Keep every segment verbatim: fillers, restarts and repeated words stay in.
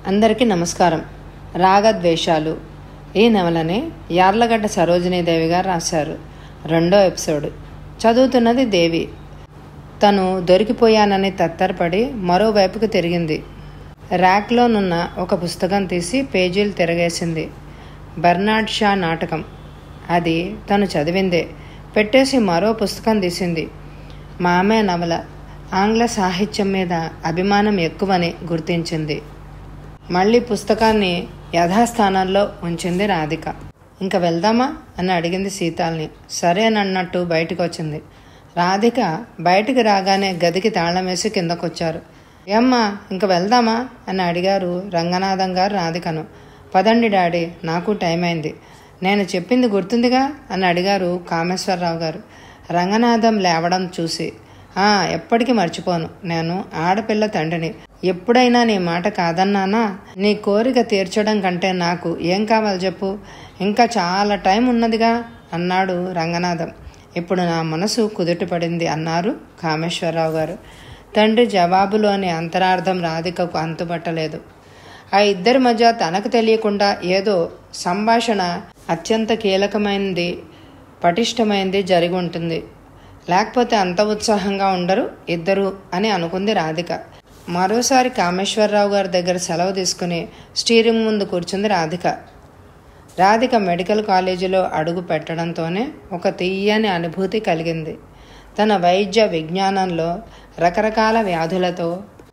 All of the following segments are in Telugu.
అందరికీ నమస్కారం. రాగద్వేషాలు ఈ నవలని యార్లగడ్డ సరోజినీదేవి గారు రాశారు. రెండో ఎపిసోడ్. చదువుతున్నది దేవి. తను దొరికిపోయానని తత్తరపడి మరోవైపుకు తిరిగింది. ర్యాక్లోనున్న ఒక పుస్తకం తీసి పేజీలు తిరగేసింది. బెర్నార్డ్ షా నాటకం. అది తను చదివిందే. పెట్టేసి మరో పుస్తకం తీసింది. మామే నవల. ఆంగ్ల సాహిత్యం మీద అభిమానం ఎక్కువని గుర్తించింది. మళ్ళీ పుస్తకాన్ని యథాస్థానంలో ఉంచింది రాధిక. ఇంకా వెళ్దామా అని అడిగింది సీతాల్ని. సరేనన్నట్టు బయటకు వచ్చింది. రాధిక బయటికి రాగానే గదికి తాళం వేసి కిందకొచ్చారు. ఏమ్మా ఇంకా వెళ్దామా అని అడిగారు రంగనాథం గారు రాధికను. పదండి డాడీ, నాకు టైం అయింది. నేను చెప్పింది గుర్తుందిగా అని అడిగారు కామేశ్వరరావు గారు రంగనాథం లేవడం చూసి. ఆ ఎప్పటికీ మర్చిపోను. నేను ఆడపిల్ల తండ్రిని. ఎప్పుడైనా నీ మాట కాదన్నానా? నీ కోరిక తీర్చడం కంటే నాకు ఏం కావాలి చెప్పు. ఇంకా చాలా టైం ఉన్నదిగా అన్నాడు రంగనాథం. ఇప్పుడు నా మనసు కుదుటపడింది అన్నారు కామేశ్వరరావు గారు. తండ్రి జవాబులోని అంతరార్థం రాధికకు అంతుపట్టలేదు. ఆ ఇద్దరి మధ్య తనకు తెలియకుండా ఏదో సంభాషణ అత్యంత కీలకమైనది, పటిష్టమైనది జరిగి ఉంటుంది. లేకపోతే అంత ఉత్సాహంగా ఉండరు ఇద్దరు అని అనుకుంది రాధిక. మరోసారి కామేశ్వరరావు గారి దగ్గర సెలవు తీసుకుని స్టీరింగ్ ముందు కూర్చుంది రాధిక. రాధిక మెడికల్ కాలేజీలో అడుగు పెట్టడంతోనే ఒక తీయని అనుభూతి కలిగింది. తన వైద్య విజ్ఞానంలో రకరకాల వ్యాధులతో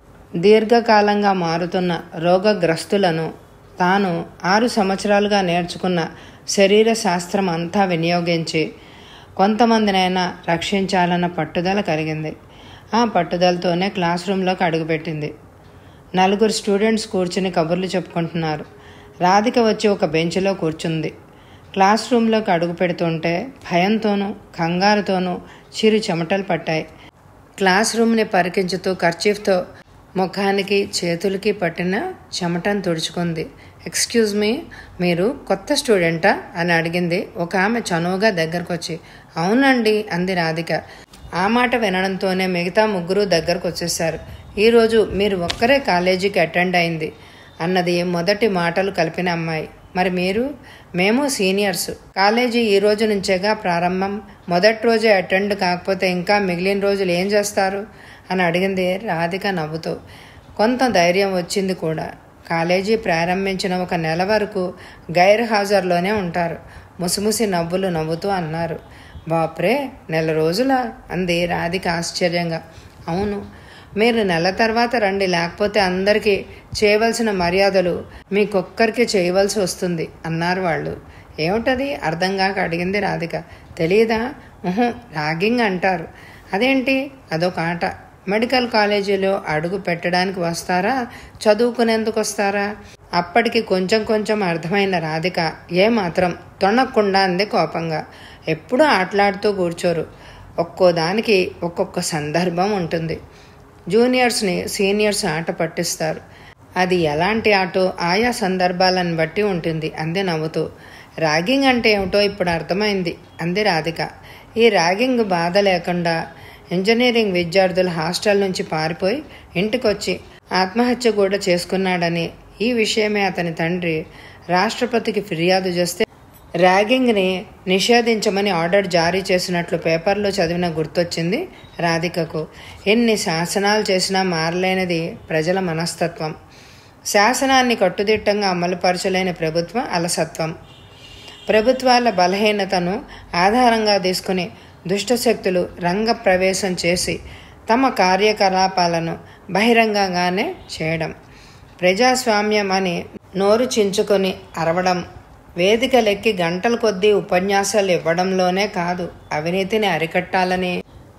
దీర్ఘకాలంగా మారుతున్న రోగగ్రస్తులను తాను ఆరు సంవత్సరాలుగా నేర్చుకున్న శరీర శాస్త్రం అంతా వినియోగించి కొంతమందినైనా రక్షించాలన్న పట్టుదల కలిగింది. ఆ పట్టుదలతోనే క్లాస్ రూమ్లోకి అడుగుపెట్టింది. నలుగురు స్టూడెంట్స్ కూర్చుని కబుర్లు చెప్పుకుంటున్నారు. రాధిక వచ్చి ఒక బెంచ్లో కూర్చుంది. క్లాస్ రూమ్లోకి అడుగు పెడుతుంటే భయంతోనూ కంగారుతోనూ చిరు చెమటలు పట్టాయి. క్లాస్ రూమ్ని పరికించుతూ కర్చీఫ్తో ముఖానికి చేతులకి పట్టిన చెమటను తుడుచుకుంది. ఎక్స్క్యూజ్ మీ, మీరు కొత్త స్టూడెంటా అని అడిగింది ఒక ఆమె చనువుగా దగ్గరకు వచ్చి. అవునండి అంది రాధిక. ఆ మాట వినడంతోనే మిగతా ముగ్గురు దగ్గరకు వచ్చేసారు. ఈరోజు మీరు ఒక్కరే కాలేజీకి అటెండ్ అయింది అన్నది మొదటి మాటలు కలిపిన అమ్మాయి. మరి మీరు? మేము సీనియర్స్. కాలేజీ ఈ రోజు నుంచేగా ప్రారంభం. మొదటి రోజే అటెండ్ కాకపోతే ఇంకా మిగిలిన రోజులు ఏం చేస్తారు అని అడిగింది రాధిక నవ్వుతూ. కొంత ధైర్యం వచ్చింది కూడా. కాలేజీ ప్రారంభించిన ఒక నెల వరకు గైర్హాజరులోనే ఉంటారు. ముసిముసి నవ్వులు నవ్వుతూ అన్నారు. బాప్రే, నెల రోజులా అంది రాధిక ఆశ్చర్యంగా. అవును, మీరు నెల తర్వాత రండి, లేకపోతే అందరికీ చేయవలసిన మర్యాదలు మీకొక్కరికి చేయవలసి వస్తుంది అన్నారు వాళ్ళు. ఏమిటది అర్థం కాక అడిగింది రాధిక. తెలియదా? ఊహు, ర్యాగింగ్ అంటారు. అదేంటి? అదొక ఆట. మెడికల్ కాలేజీలో అడుగు పెట్టడానికి వస్తారా, చదువుకునేందుకు వస్తారా? అప్పటికి కొంచెం కొంచెం అర్థమైన రాధిక ఏమాత్రం తొణక్కుండా అంది కోపంగా. ఎప్పుడూ ఆటలాడుతూ కూర్చోరు. ఒక్కో దానికి ఒక్కొక్క సందర్భం ఉంటుంది. జూనియర్స్ని సీనియర్స్ ఆట పట్టిస్తారు. అది ఎలాంటి ఆటో ఆయా సందర్భాలను బట్టి ఉంటుంది అంది నవ్వుతూ. ర్యాగింగ్ అంటే ఏమిటో ఇప్పుడు అర్థమైంది అంది రాధిక. ఈ ర్యాగింగ్ బాధ లేకుండా ఇంజనీరింగ్ విద్యార్థుల హాస్టల్ నుంచి పారిపోయి ఇంటికొచ్చి ఆత్మహత్య కూడా చేసుకున్నాడని, ఈ విషయమే అతని తండ్రి రాష్ట్రపతికి ఫిర్యాదు చేస్తే ర్యాగింగ్ని నిషేధించమని ఆర్డర్ జారీ చేసినట్లు పేపర్లో చదివిన గుర్తొచ్చింది రాధికకు. ఎన్ని శాసనాలు చేసినా మారలేనిది ప్రజల మనస్తత్వం. శాసనాన్ని కట్టుదిట్టంగా అమలుపరచలేని ప్రభుత్వ అలసత్వం. ప్రభుత్వాల బలహీనతను ఆధారంగా తీసుకుని దుష్టశక్తులు రంగ ప్రవేశం చేసి తమ కార్యకలాపాలను బహిరంగంగానే చేయడం, ప్రజాస్వామ్యం అని నోరు చించుకొని అరవడం, వేదికలెక్కి గంటల కొద్దీ ఉపన్యాసాలు ఇవ్వడంలోనే కాదు, అవినీతిని అరికట్టాలని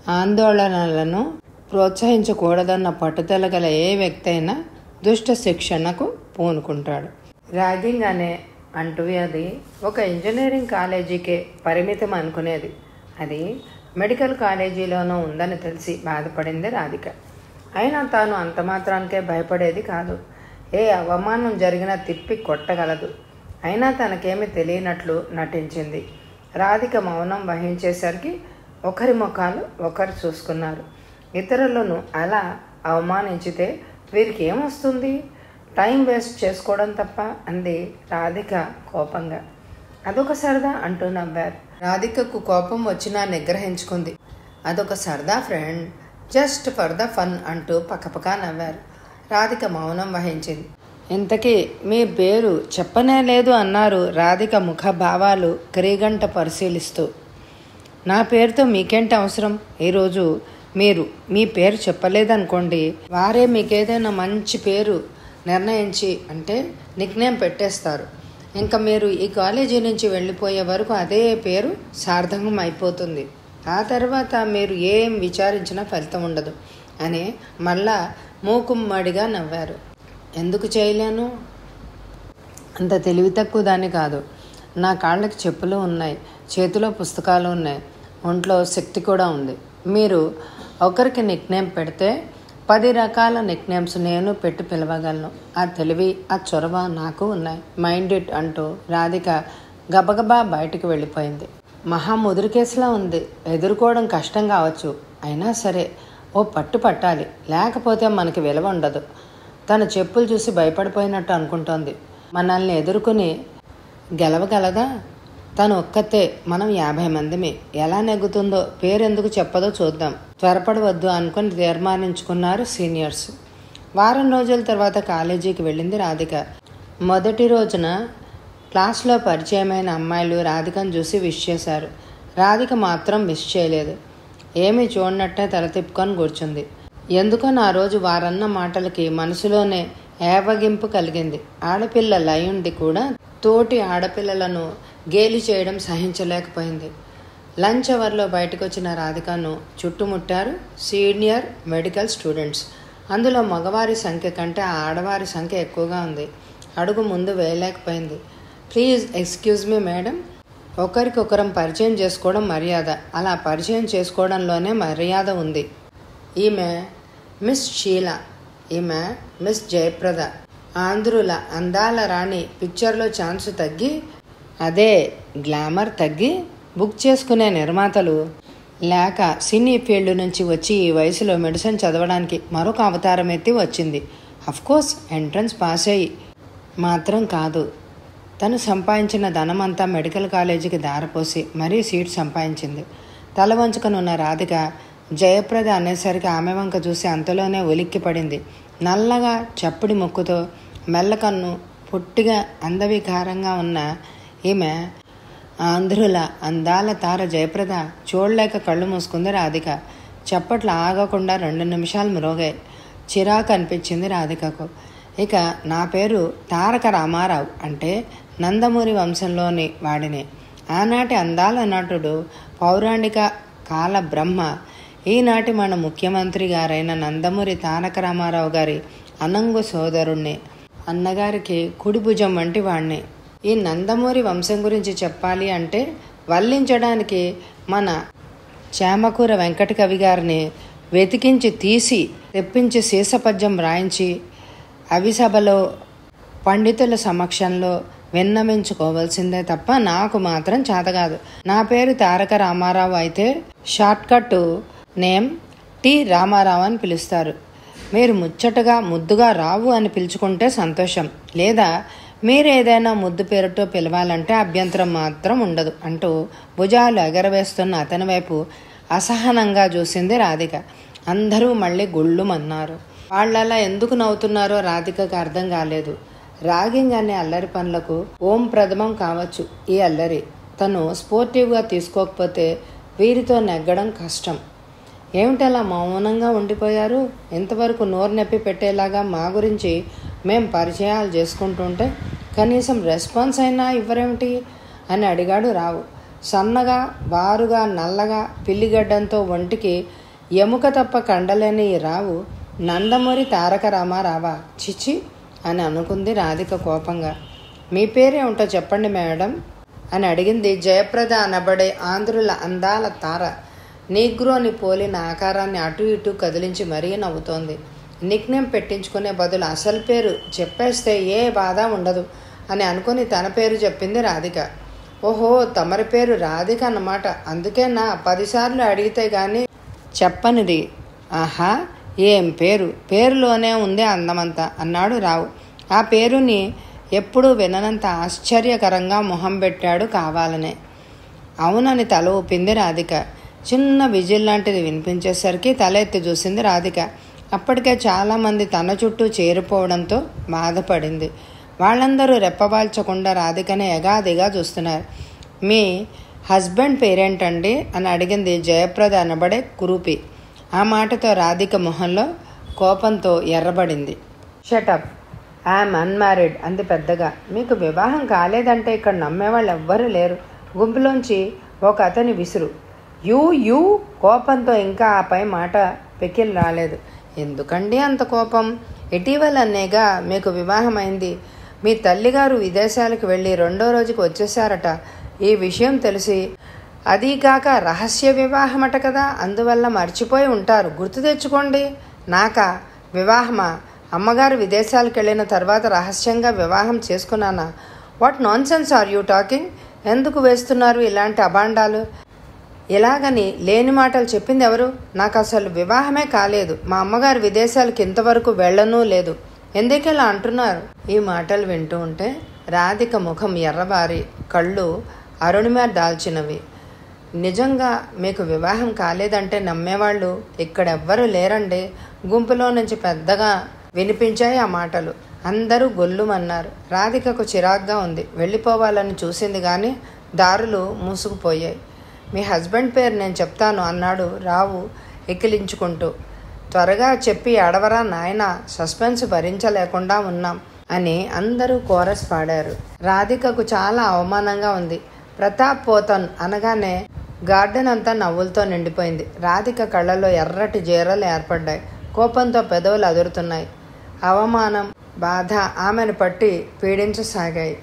ఆందోళనలను ప్రోత్సహించకూడదన్న పట్టుదల గల ఏ వ్యక్తి అయినా దుష్ట శిక్షణకు పూనుకుంటాడు. ర్యాగింగ్ అనే అంటువ్యాధి ఒక ఇంజనీరింగ్ కాలేజీకే పరిమితం అనుకునేది. అది మెడికల్ కాలేజీలోనూ ఉందని తెలిసి బాధపడింది రాధిక. అయినా తాను అంత మాత్రానికే భయపడేది కాదు. ఏ అవమానం జరిగినా తిప్పి కొట్టగలదు. అయినా తనకేమీ తెలియనట్లు నటించింది. రాధిక మౌనం వహించేసరికి ఒకరి ముఖాలు ఒకరు చూసుకున్నారు. ఇతరులను అలా అవమానించితే వీరికి ఏమొస్తుంది? టైం వేస్ట్ చేసుకోవడం తప్ప అంది రాధిక కోపంగా. అదొక సరదా అంటూ నవ్వారు. రాధికకు కోపం వచ్చినా నిగ్రహించుకుంది. అదొక సరదా friend, just for the fun అంటూ పక్కపక్క నవ్వారు. రాధిక మౌనం వహించింది. ఇంతకీ మీ పేరు చెప్పనే లేదు అన్నారు రాధిక ముఖ భావాలు క్రీగంట పరిశీలిస్తూ. నా పేరుతో మీకేంటి అవసరం? ఈరోజు మీరు మీ పేరు చెప్పలేదనుకోండి, వారే మీకేదైనా మంచి పేరు నిర్ణయించి అంటే నిక్నేమ్ పెట్టేస్తారు. ఇంకా మీరు ఈ కాలేజీ నుంచి వెళ్ళిపోయే వరకు అదే పేరు సార్థకం అయిపోతుంది. ఆ తర్వాత మీరు ఏం విచారించినా ఫలితం ఉండదు అని మళ్ళా మూకుమ్మడిగా నవ్వారు. ఎందుకు చేయలేను? అంత తెలివి తక్కువ దాన్ని కాదు. నా కాళ్ళకి చెప్పులు ఉన్నాయి, చేతిలో పుస్తకాలు ఉన్నాయి, ఒంట్లో శక్తి కూడా ఉంది. మీరు ఒకరికి నిక్నేమ్ పెడితే పది రకాల నిక్నేమ్స్ నేను పెట్టి పిలవగలను. ఆ తెలివి, ఆ చొరవ నాకు ఉన్నాయి. మైండ్ ఇట్ అంటూ రాధిక గబగబా బయటికి వెళ్ళిపోయింది. మహా ముదురు కేసులా ఉంది. ఎదుర్కోవడం కష్టం కావచ్చు, అయినా సరే ఓ పట్టు పట్టాలి, లేకపోతే మనకి విలువ ఉండదు. తన చెప్పులు చూసి భయపడిపోయినట్టు అనుకుంటోంది. మనల్ని ఎదుర్కొని గెలవగలదా? తను ఒక్కతే, మనం యాభై మందిమి. ఎలా నెగ్గుతుందో, పేరెందుకు చెప్పదో చూద్దాం. త్వరపడవద్దు అనుకుని తీర్మానించుకున్నారు సీనియర్స్. వారం రోజుల తర్వాత కాలేజీకి వెళ్ళింది రాధిక. మొదటి రోజున క్లాస్లో పరిచయమైన అమ్మాయిలు రాధికను చూసి విష్ చేశారు. రాధిక మాత్రం విష్ చేయలేదు. ఏమీ చూడనట్టే తల తిప్పుకొని కూర్చుంది. ఎందుకో నా రోజు వారన్న మాటలకి మనసులోనే ఏవగింపు కలిగింది. ఆడపిల్ల లయుండి కూడా తోటి ఆడపిల్లలను గేలి చేయడం సహించలేకపోయింది. లంచ్ అవర్లో బయటకు వచ్చిన రాధికను చుట్టుముట్టారు సీనియర్ మెడికల్ స్టూడెంట్స్. అందులో మగవారి సంఖ్య కంటే ఆడవారి సంఖ్య ఎక్కువగా ఉంది. అడుగు ముందు వేయలేకపోయింది. Please excuse me madam. ఒకరికొకరం పరిచయం చేసుకోవడం మర్యాద. అలా పరిచయం చేసుకోవడంలోనే మర్యాద ఉంది. ఈమె మిస్ షీలా, ఈమె మిస్ జయప్రద. ఆంధ్రుల అందాల రాణి పిక్చర్లో ఛాన్స్ తగ్గి, అదే గ్లామర్ తగ్గి బుక్ చేసుకునే నిర్మాతలు లేక సినీ ఫీల్డ్ నుంచి వచ్చి ఈ వయసులో మెడిసిన్ చదవడానికి మరొక అవతారం ఎత్తి వచ్చింది. అఫ్కోర్స్ ఎంట్రన్స్ పాస్ అయ్యి మాత్రం కాదు, తను సంపాదించిన ధనమంతా మెడికల్ కాలేజీకి దారపోసి మరీ సీట్ సంపాదించింది. తల వంచుకనున్న రాధిక జయప్రద అనేసరికి ఆమె వంక చూసి అంతలోనే ఉలిక్కి పడింది. నల్లగా చప్పుడి ముక్కుతో మెల్లకన్ను పొట్టిగా అందవికారంగా ఉన్న ఈమె ఆంధ్రుల అందాల తార జయప్రద. చూడలేక కళ్ళు మూసుకుంది రాధిక. చప్పట్లు ఆగకుండా రెండు నిమిషాలు మ్రోగాయి. చిరాకు అనిపించింది రాధికకు. ఇక నా పేరు తారక రామారావు, అంటే నందమూరి వంశంలోని వాడిని. ఆనాటి అందాల నటుడు, పౌరాణిక కాల బ్రహ్మ, ఈనాటి మన ముఖ్యమంత్రి గారైన నందమూరి తారక రామారావు గారి అనంగు సోదరుణ్ణి, అన్నగారికి కుడి భుజం వంటి వాణ్ణి. ఈ నందమూరి వంశం గురించి చెప్పాలి అంటే వల్లించడానికి మన చేమకూర వెంకట కవి గారిని వెతికించి తీసి తెప్పించి సీసపద్యం రాయించి అవిసభలో పండితుల సమక్షంలో విన్నమించుకోవాల్సిందే తప్ప నాకు మాత్రం చేతకాదు. నా పేరు తారక రామారావు అయితే షార్ట్కట్ నేమ్ టి రామారావు అని పిలుస్తారు. మీరు ముచ్చటగా ముద్దుగా రావు అని పిలుచుకుంటే సంతోషం, లేదా మీరు ఏదైనా ముద్దు పేరుతో పిలవాలంటే అభ్యంతరం మాత్రం ఉండదు అంటూ భుజాలు ఎగరవేస్తున్న అతని వైపు అసహనంగా చూసింది రాధిక. అందరూ మళ్ళీ గుళ్ళుమన్నారు. వాళ్ళలా ఎందుకు నవ్వుతున్నారో రాధికకు అర్థం కాలేదు. రాగింగ్ అనే అల్లరి పనులకు ఓం ప్రథమం కావచ్చు ఈ అల్లరి. తను స్పోర్టివ్గా తీసుకోకపోతే వీరితో నెగ్గడం కష్టం. ఏమిటలా మౌనంగా ఉండిపోయారు? ఇంతవరకు నోరు నొప్పి పెట్టేలాగా మా గురించి మేం పరిచయాలు చేసుకుంటుంటే కనీసం రెస్పాన్స్ అయినా ఇవ్వరేమిటి అని అడిగాడు రావు. సన్నగా, వారుగా, నల్లగా, పిల్లిగడ్డంతో ఒంటికి ఎముక తప్ప కండలేని ఈ రావు నందమూరి తారక రామారావా? చిచి అని అనుకుంది రాధిక కోపంగా. మీ పేరేమిటో చెప్పండి మేడం అని అడిగింది జయప్రద అనబడే ఆంధ్రుల అందాల తార. నీగ్రోని పోలిన ఆకారాన్ని అటు ఇటు కదిలించి మరీ నవ్వుతోంది. నిక్నేమ్ పెట్టించుకునే బదులు అసలు పేరు చెప్పేస్తే ఏ బాధ ఉండదు అని అనుకుని తన పేరు చెప్పింది రాధిక. ఓహో, తమరి పేరు రాధిక అన్నమాట, అందుకే నా పదిసార్లు అడిగితే గాని చెప్పనిది. ఆహా, ఏం పేరు, పేరులోనే ఉంది అందమంతా అన్నాడు రావు. ఆ పేరుని ఎప్పుడూ విననంత ఆశ్చర్యకరంగా మొహం పెట్టాడు కావాలనే. అవునని తల ఊపింది రాధిక. చిన్న విజిల్ లాంటిది వినిపించేసరికి తల ఎత్తి చూసింది రాధిక. అప్పటికే చాలామంది తన చుట్టూ చేరిపోవడంతో బాధపడింది. వాళ్ళందరూ రెప్పవాల్చకుండా రాధికనే ఎగాదిగా చూస్తున్నారు. మీ హస్బెండ్ పేరేంటండి అని అడిగింది జయప్రద అనబడే కురూపి. ఆ మాటతో రాధిక మొహంలో కోపంతో ఎర్రబడింది. షటప్, ఐఎమ్ అన్మ్యారీడ్ అంది పెద్దగా. మీకు వివాహం కాలేదంటే ఇక్కడ నమ్మేవాళ్ళు ఎవ్వరూ లేరు. గుంపులోంచి ఒక అతని విసురు. యూ యూ కోపంతో ఇంకా ఆ పై మాట పెకిల్ రాలేదు. ఎందుకండి అంత కోపం? ఇటీవలనేగా మీకు వివాహం అయింది. మీ తల్లిగారు విదేశాలకు వెళ్ళి రెండో రోజుకి వచ్చేసారట. ఈ విషయం తెలిసి, అదీకాక రహస్య వివాహమట కదా, అందువల్ల మర్చిపోయి ఉంటారు. గుర్తు తెచ్చుకోండి. నాకా వివాహమా? అమ్మగారు విదేశాలకు వెళ్ళిన తర్వాత రహస్యంగా వివాహం చేసుకున్నానా? What nonsense are you talking? ఎందుకు వేస్తున్నారు ఇలాంటి అబాండాలు? ఇలాగని లేని మాటలు చెప్పింది ఎవరు? నాకు అసలు వివాహమే కాలేదు. మా అమ్మగారు విదేశాలకు ఇంతవరకు వెళ్ళనూ లేదు. ఎందుకెలా అంటున్నారు? ఈ మాటలు వింటూ ఉంటే రాధిక ముఖం ఎర్రబారి కళ్ళు అరుణిమ దాల్చినవి. నిజంగా మీకు వివాహం కాలేదంటే నమ్మేవాళ్ళు ఇక్కడెవ్వరూ లేరండి. గుంపులో నుంచి పెద్దగా వినిపించాయి ఆ మాటలు. అందరూ గొల్లుమన్నారు. రాధికకు చిరాగ్గా ఉంది. వెళ్ళిపోవాలని చూసింది కానీ దారులు మూసుకుపోయాయి. మీ హస్బెండ్ పేరు నేను చెప్తాను అన్నాడు రావు ఎక్కిలించుకుంటూ. త్వరగా చెప్పి అడవరా నాయన, సస్పెన్స్ భరించలేకుండా ఉన్నాం అని అందరూ కోరస్ పాడారు. రాధికకు చాలా అవమానంగా ఉంది. ప్రతాప్ పోతన్ అనగానే గార్డెన్ అంతా నవ్వులతో నిండిపోయింది. రాధిక కళ్ళలో ఎర్రటి జీరలు ఏర్పడ్డాయి. కోపంతో పెదవులు అదురుతున్నాయి. అవమానం, బాధ ఆమెను పట్టి పీడించసాగాయి.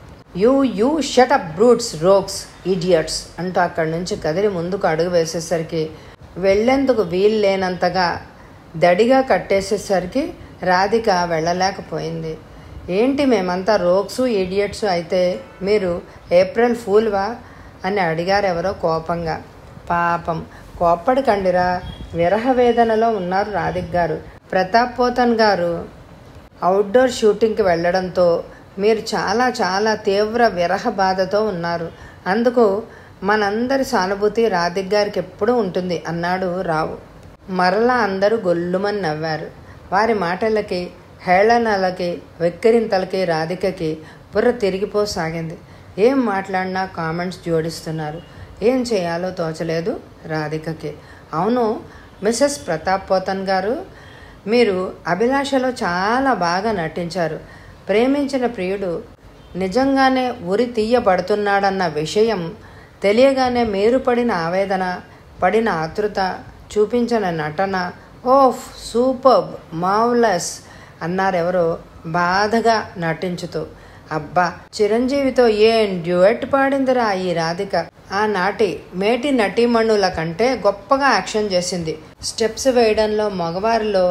You you shut up brutes, rogues, idiots అంటూ అక్కడి నుంచి కదిలి ముందుకు అడుగు వేసేసరికి, వెళ్లేందుకు వీలు లేనంతగా దడిగా కట్టేసేసరికి రాధిక వెళ్ళలేకపోయింది. ఏంటి మేమంతా రోక్సు ఇడియట్సు అయితే మీరు ఏప్రిల్ ఫూల్వా అని అడిగారెవరో కోపంగా. పాపం కోప్పడికండిరా, విరహ వేదనలో ఉన్నారు రాధిక గారు. ప్రతాప్ పోతన్ గారు అవుట్డోర్ షూటింగ్కి వెళ్ళడంతో మీరు చాలా చాలా తీవ్ర విరహ బాధతో ఉన్నారు. అందుకు మనందరి సానుభూతి రాధిక గారికి ఎప్పుడూ ఉంటుంది అన్నాడు రావు. మరలా అందరూ గొల్లుమని నవ్వారు. వారి మాటలకి, హేళనలకి, వెక్కిరింతలకి రాధికకి బుర్ర తిరిగిపోసాగింది. ఏం మాట్లాడినా కామెంట్స్ జోడిస్తున్నారు. ఏం చేయాలో తోచలేదు రాధికకి. అవును మిసెస్ ప్రతాప్ పోతన్ గారు, మీరు అభిలాషలో చాలా బాగా నటించారు. ప్రేమించిన ప్రియుడు నిజంగానే ఉరి తీయబడుతున్నాడన్న విషయం తెలియగానే మీరు పడిన ఆవేదన, పడిన ఆతృత, చూపించిన నటన, ఓఫ్ సూపర్బ్, మార్వలస్ అన్నారెవరో బాధగా నటించుతూ. అబ్బా, చిరంజీవితో ఏం డ్యూయట్ పాడిందిరా ఈ రాధిక. ఆనాటి మేటి నటీమణుల కంటే గొప్పగా యాక్షన్ చేసింది. స్టెప్స్ వేయడంలో మగవారిలో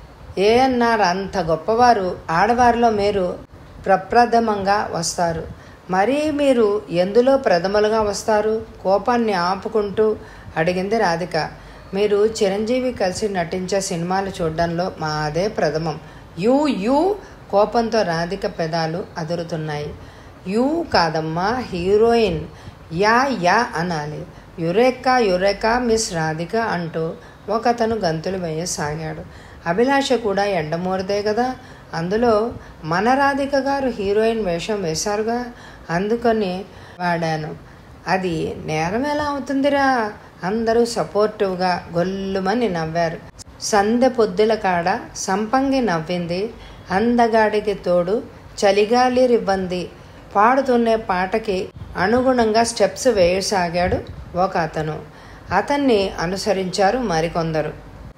ఏఎన్ఆర్ అంత గొప్పవారు, ఆడవారిలో మీరు ప్రప్రథమంగా వస్తారు. మరీ మీరు ఎందులో ప్రథమలుగా వస్తారు? కోపాన్ని ఆపుకుంటూ అడిగింది రాధిక. మీరు చిరంజీవి కలిసి నటించే సినిమాలు చూడడంలో మాదే ప్రథమం. యూ యూ కోపంతో రాధిక పెదాలు అదురుతున్నాయి. యూ కాదమ్మా, హీరోయిన్. యా యా అనాలి. యురేకా యురేకా మిస్ రాధిక అంటూ ఒకతను గంతులు వేయసాగాడు. అభిలాష కూడా ఎండమూరదే కదా, అందులో మన రాధిక గారు హీరోయిన్ వేషం వేశారుగా, అందుకని వాడాను. అది నేరం ఎలా అవుతుందిరా? అందరూ సపోర్టివ్గా గొల్లుమని నవ్వారు. సందె పొద్దుల కాడ సంపంగి నవ్వింది. అందగాడికి తోడు చలిగాలి రివ్వంది. పాడుతున్నే పాటకి అనుగుణంగా స్టెప్స్ వేయసాగాడు ఒక అతను. అతన్ని అనుసరించారు మరికొందరు.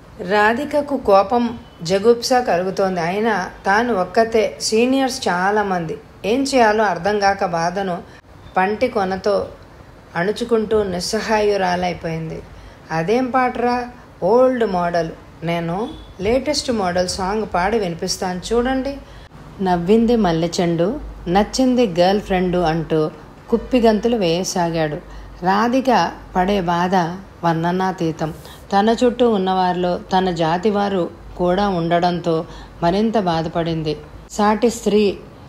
రాధికకు కోపం, జగుప్స కలుగుతోంది. అయినా తాను ఒక్కతే, సీనియర్స్ చాలామంది. ఏం చేయాలో అర్థం కాక బాధను పంటి కొనతో అణుచుకుంటూ నిస్సహాయురాలైపోయింది. అదేం పాటరా? Old model. నేను లేటెస్ట్ మోడల్ సాంగ్ పాడి వినిపిస్తాను చూడండి. నవ్వింది మల్లెచెండు, నచ్చింది గర్ల్ ఫ్రెండు అంటూ కుప్పిగంతులు వేయసాగాడు. రాధిక పడే బాధ వర్ణనాతీతం. తన చుట్టూ ఉన్నవారిలో తన జాతి వారు కూడా ఉండడంతో మరింత బాధపడింది. సాటి స్త్రీ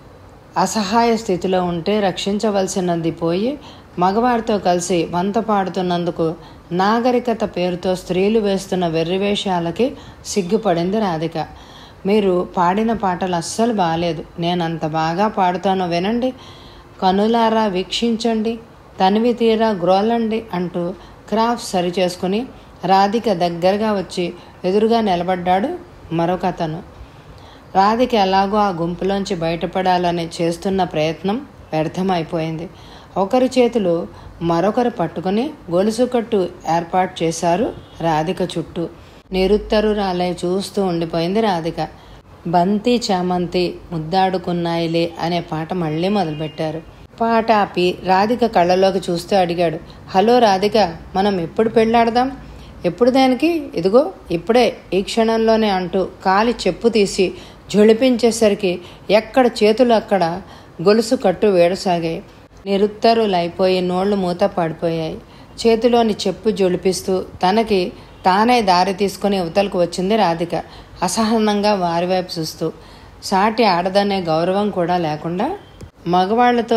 అసహాయ స్థితిలో ఉంటే రక్షించవలసినది పోయి మగవారితో కలిసి వంత పాడుతున్నందుకు నాగరికత పేరుతో స్త్రీలు వేస్తున్న వెర్రివేషాలకి సిగ్గుపడింది రాధిక. మీరు పాడిన పాటలు అస్సలు బాగాలేదు, నేను అంత బాగా పాడుతానో వినండి, కనులారా వీక్షించండి, తనివి తీరా గ్రోలండి అంటూ క్రాఫ్ట్ సరి చేసుకుని రాధిక దగ్గరగా వచ్చి ఎదురుగా నిలబడ్డాడు మరొక అతను. రాధిక ఎలాగో ఆ గుంపులోంచి బయటపడాలని చేస్తున్న ప్రయత్నం వ్యర్థమైపోయింది. ఒకరి చేతులు మరొకరు పట్టుకుని గొలుసు కట్టు ఏర్పాటు చేశారు రాధిక చుట్టూ. నిరుత్తరురాలై చూస్తూ ఉండిపోయింది రాధిక. బంతి చామంతి ముద్దాడుకున్నాయిలే అనే పాట మళ్ళీ మొదలుపెట్టారు. పాట ఆపి రాధిక కళ్ళలోకి చూస్తూ అడిగాడు, హలో రాధిక, మనం ఎప్పుడు పెళ్ళాడదాం? ఎప్పుడు దానికి? ఇదిగో ఇప్పుడే, ఈ క్షణంలోనే అంటూ కాలి చెప్పు తీసి జొలిపించేసరికి ఎక్కడ చేతులు అక్కడ గొలుసు కట్టు వేడసాగాయి. నిరుత్తరులైపోయి నోళ్లు మూత పడిపోయాయి. చేతిలోని చెప్పు జొలిపిస్తూ తనకి తానే దారి తీసుకుని యువతలకు వచ్చింది రాధిక, అసహనంగా వారివైపు చూస్తూ. సాటి ఆడదనే గౌరవం కూడా లేకుండా మగవాళ్లతో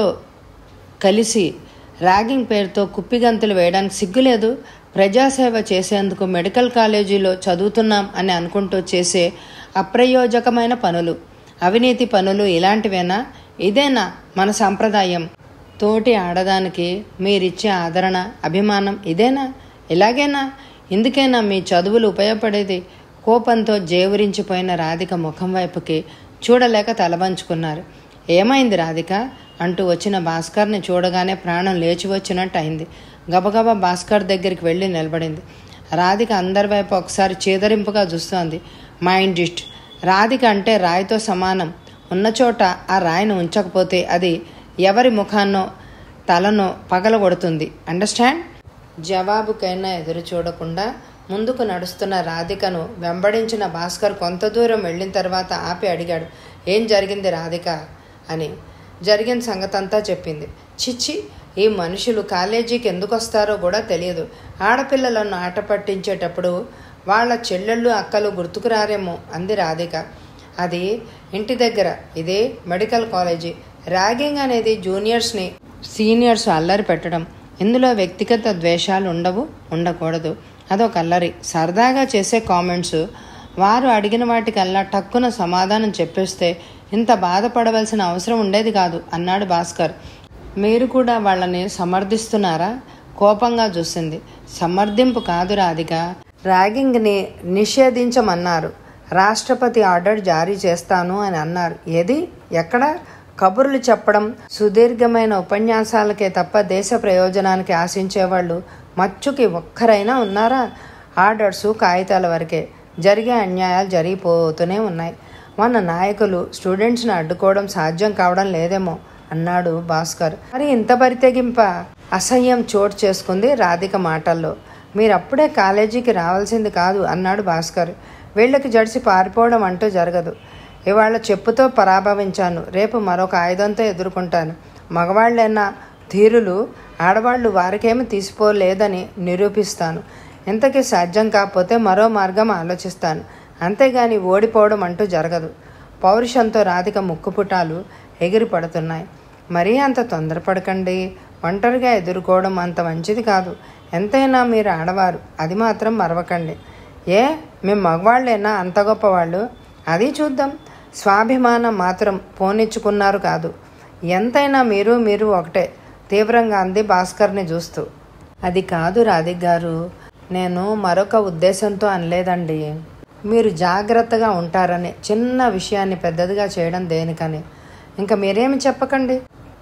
కలిసి ర్యాగింగ్ పేరుతో కుప్పిగంతులు వేయడానికి సిగ్గులేదు? ప్రజాసేవ చేసేందుకు మెడికల్ కాలేజీలో చదువుతున్నాం అని అనుకుంటూ చేసే అప్రయోజకమైన పనులు, అవినీతి పనులు ఇలాంటివేనా? ఇదేనా మన సంప్రదాయం? తోటి ఆడదానికి మీరిచ్చే ఆదరణ, అభిమానం ఇదేనా? ఇలాగేనా? ఇందుకేనా మీ చదువులు ఉపయోగపడేది? కోపంతో జేవురించిపోయిన రాధిక ముఖం వైపుకి చూడలేక తలవంచుకున్నారు. ఏమైంది రాధిక అంటూ వచ్చిన భాస్కర్ని చూడగానే ప్రాణం లేచి వచ్చినట్టు అయింది. గబగబా భాస్కర్ దగ్గరికి వెళ్ళి నిలబడింది. రాధిక అందరి వైపు ఒకసారి చేదరింపుగా చూస్తోంది. మైండిస్ట్. రాధిక అంటే రాయితో సమానం. ఉన్న చోట ఆ రాయిని ఉంచకపోతే అది ఎవరి ముఖాన్నో తలనో పగలగొడుతుంది. అండర్స్టాండ్? జవాబుకైనా ఎదురు చూడకుండా ముందుకు నడుస్తున్న రాధికను వెంబడించిన భాస్కర్ కొంత దూరం వెళ్ళిన తర్వాత ఆపి అడిగాడు, ఏం జరిగింది రాధిక అని. జరిగిన సంగతంతా చెప్పింది. చిచ్చి, ఈ మనుషులు కాలేజీకి ఎందుకు వస్తారో కూడా తెలియదు. ఆడపిల్లలను ఆట పట్టించేటప్పుడు వాళ్ళ చెల్లెళ్ళు అక్కలు గుర్తుకురారేమో అంది రాధిక. అది ఇంటి దగ్గర, ఇదే మెడికల్ కాలేజీ. ర్యాగింగ్ అనేది జూనియర్స్ని సీనియర్స్ అల్లరి పెట్టడం. ఇందులో వ్యక్తిగత ద్వేషాలు ఉండవు, ఉండకూడదు. అదొక అల్లరి, సరదాగా చేసే కామెంట్స్. వారు అడిగిన వాటికల్లా టక్కున సమాధానం చెప్పేస్తే ఇంత బాధపడవలసిన అవసరం ఉండేది కాదు అన్నాడు భాస్కర్. మీరు కూడా వాళ్ళని సమర్థిస్తున్నారా? కోపంగా చూసింది. సమర్థింపు కాదు రాధిక, ర్యాగింగ్ని నిషేధించమన్నారు. రాష్ట్రపతి ఆర్డర్ జారీ చేస్తాను అని అన్నారు. ఏది? ఎక్కడ? కబుర్లు చెప్పడం, సుదీర్ఘమైన ఉపన్యాసాలకే తప్ప దేశ ప్రయోజనానికి ఆశించేవాళ్ళు మచ్చుకి ఒక్కరైనా ఉన్నారా? ఆర్డర్సు కాగితాల వరకే. జరిగే అన్యాయాలు జరిగిపోతూనే ఉన్నాయి. మన నాయకులు స్టూడెంట్స్ని అడ్డుకోవడం సాధ్యం కావడం లేదేమో అన్నాడు భాస్కర్. మరి ఇంత బరితెగింప? అసహ్యం చోటు చేసుకుంది రాధిక మాటల్లో. మీరప్పుడే కాలేజీకి రావాల్సింది కాదు అన్నాడు భాస్కర్. వీళ్ళకి జడిసి పారిపోవడం అంటూ జరగదు. ఇవాళ చెప్పుతో పరాభవించాను, రేపు మరొక ఆయుధంతో ఎదుర్కొంటాను. మగవాళ్ళైనా ధీరులు, ఆడవాళ్లు వారికేమీ తీసిపోలేదని నిరూపిస్తాను. ఇంతకీ సాధ్యం కాకపోతే మరో మార్గం ఆలోచిస్తాను. అంతేగాని ఓడిపోవడం అంటూ జరగదు. పౌరుషంతో రాధిక ముక్కుపుటాలు ఎగిరి పడుతున్నాయి. మరీ అంత తొందరపడకండి. ఒంటరిగా ఎదుర్కోవడం అంత మంచిది కాదు. ఎంతైనా మీరు ఆడవారు, అది మాత్రం మరవకండి. ఏ, మేము మగవాళ్ళైనా అంత గొప్పవాళ్ళు? అది చూద్దాం. స్వాభిమానం మాత్రం పోనిచ్చుకున్నారు కాదు. ఎంతైనా మీరు మీరు ఒకటే తీవ్రంగా అంది భాస్కర్ని చూస్తూ. అది కాదు రాధిక్ గారు, నేను మరొక ఉద్దేశంతో అనలేదండి. మీరు జాగ్రత్తగా ఉంటారని. చిన్న విషయాన్ని పెద్దదిగా చేయడం దేనికని? ఇంకా మీరేమి చెప్పకండి.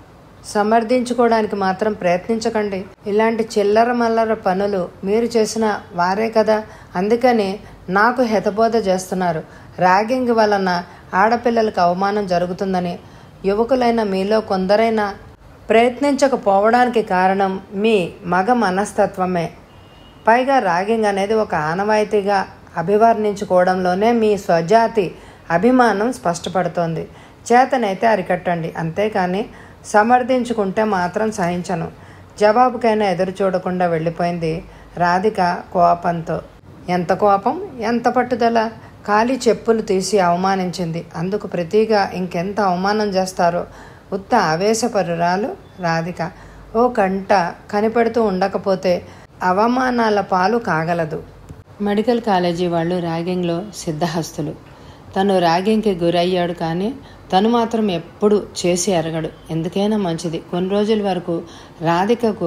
సమర్థించుకోవడానికి మాత్రం ప్రయత్నించకండి. ఇలాంటి చిల్లర మల్లర పనులు మీరు చేసిన వారే కదా, అందుకని నాకు హితబోధ చేస్తున్నారు. ర్యాగింగ్ వలన ఆడపిల్లలకు అవమానం జరుగుతుందని యువకులైన మీలో కొందరైనా ప్రయత్నించకపోవడానికి కారణం మీ మగ మనస్తత్వమే. పైగా ర్యాగింగ్ అనేది ఒక ఆనవాయితీగా అభివర్ణించుకోవడంలోనే మీ స్వజాతి అభిమానం స్పష్టపడుతోంది. చేతనైతే అరికట్టండి, అంతేకాని సమర్థించుకుంటే మాత్రం సహించను. జవాబుకైనా ఎదురు చూడకుండా వెళ్ళిపోయింది రాధిక కోపంతో. ఎంత కోపం, ఎంత పట్టుదల! కాలి చెప్పులు తీసి అవమానించింది. అందుకు ప్రతిగా ఇంకెంత అవమానం చేస్తారో. ఉత్త ఆవేశపరురాలు రాధిక. ఓ కంట కనిపెడుతూ ఉండకపోతే అవమానాల పాలు కాగలదు. మెడికల్ కాలేజీ వాళ్ళు ర్యాగింగ్లో సిద్ధహస్తులు. తను ర్యాగింగ్కి గురయ్యాడు, కానీ తను మాత్రం ఎప్పుడు చేసి ఎరగడు. ఎందుకైనా మంచిది కొన్ని రోజుల వరకు రాధికకు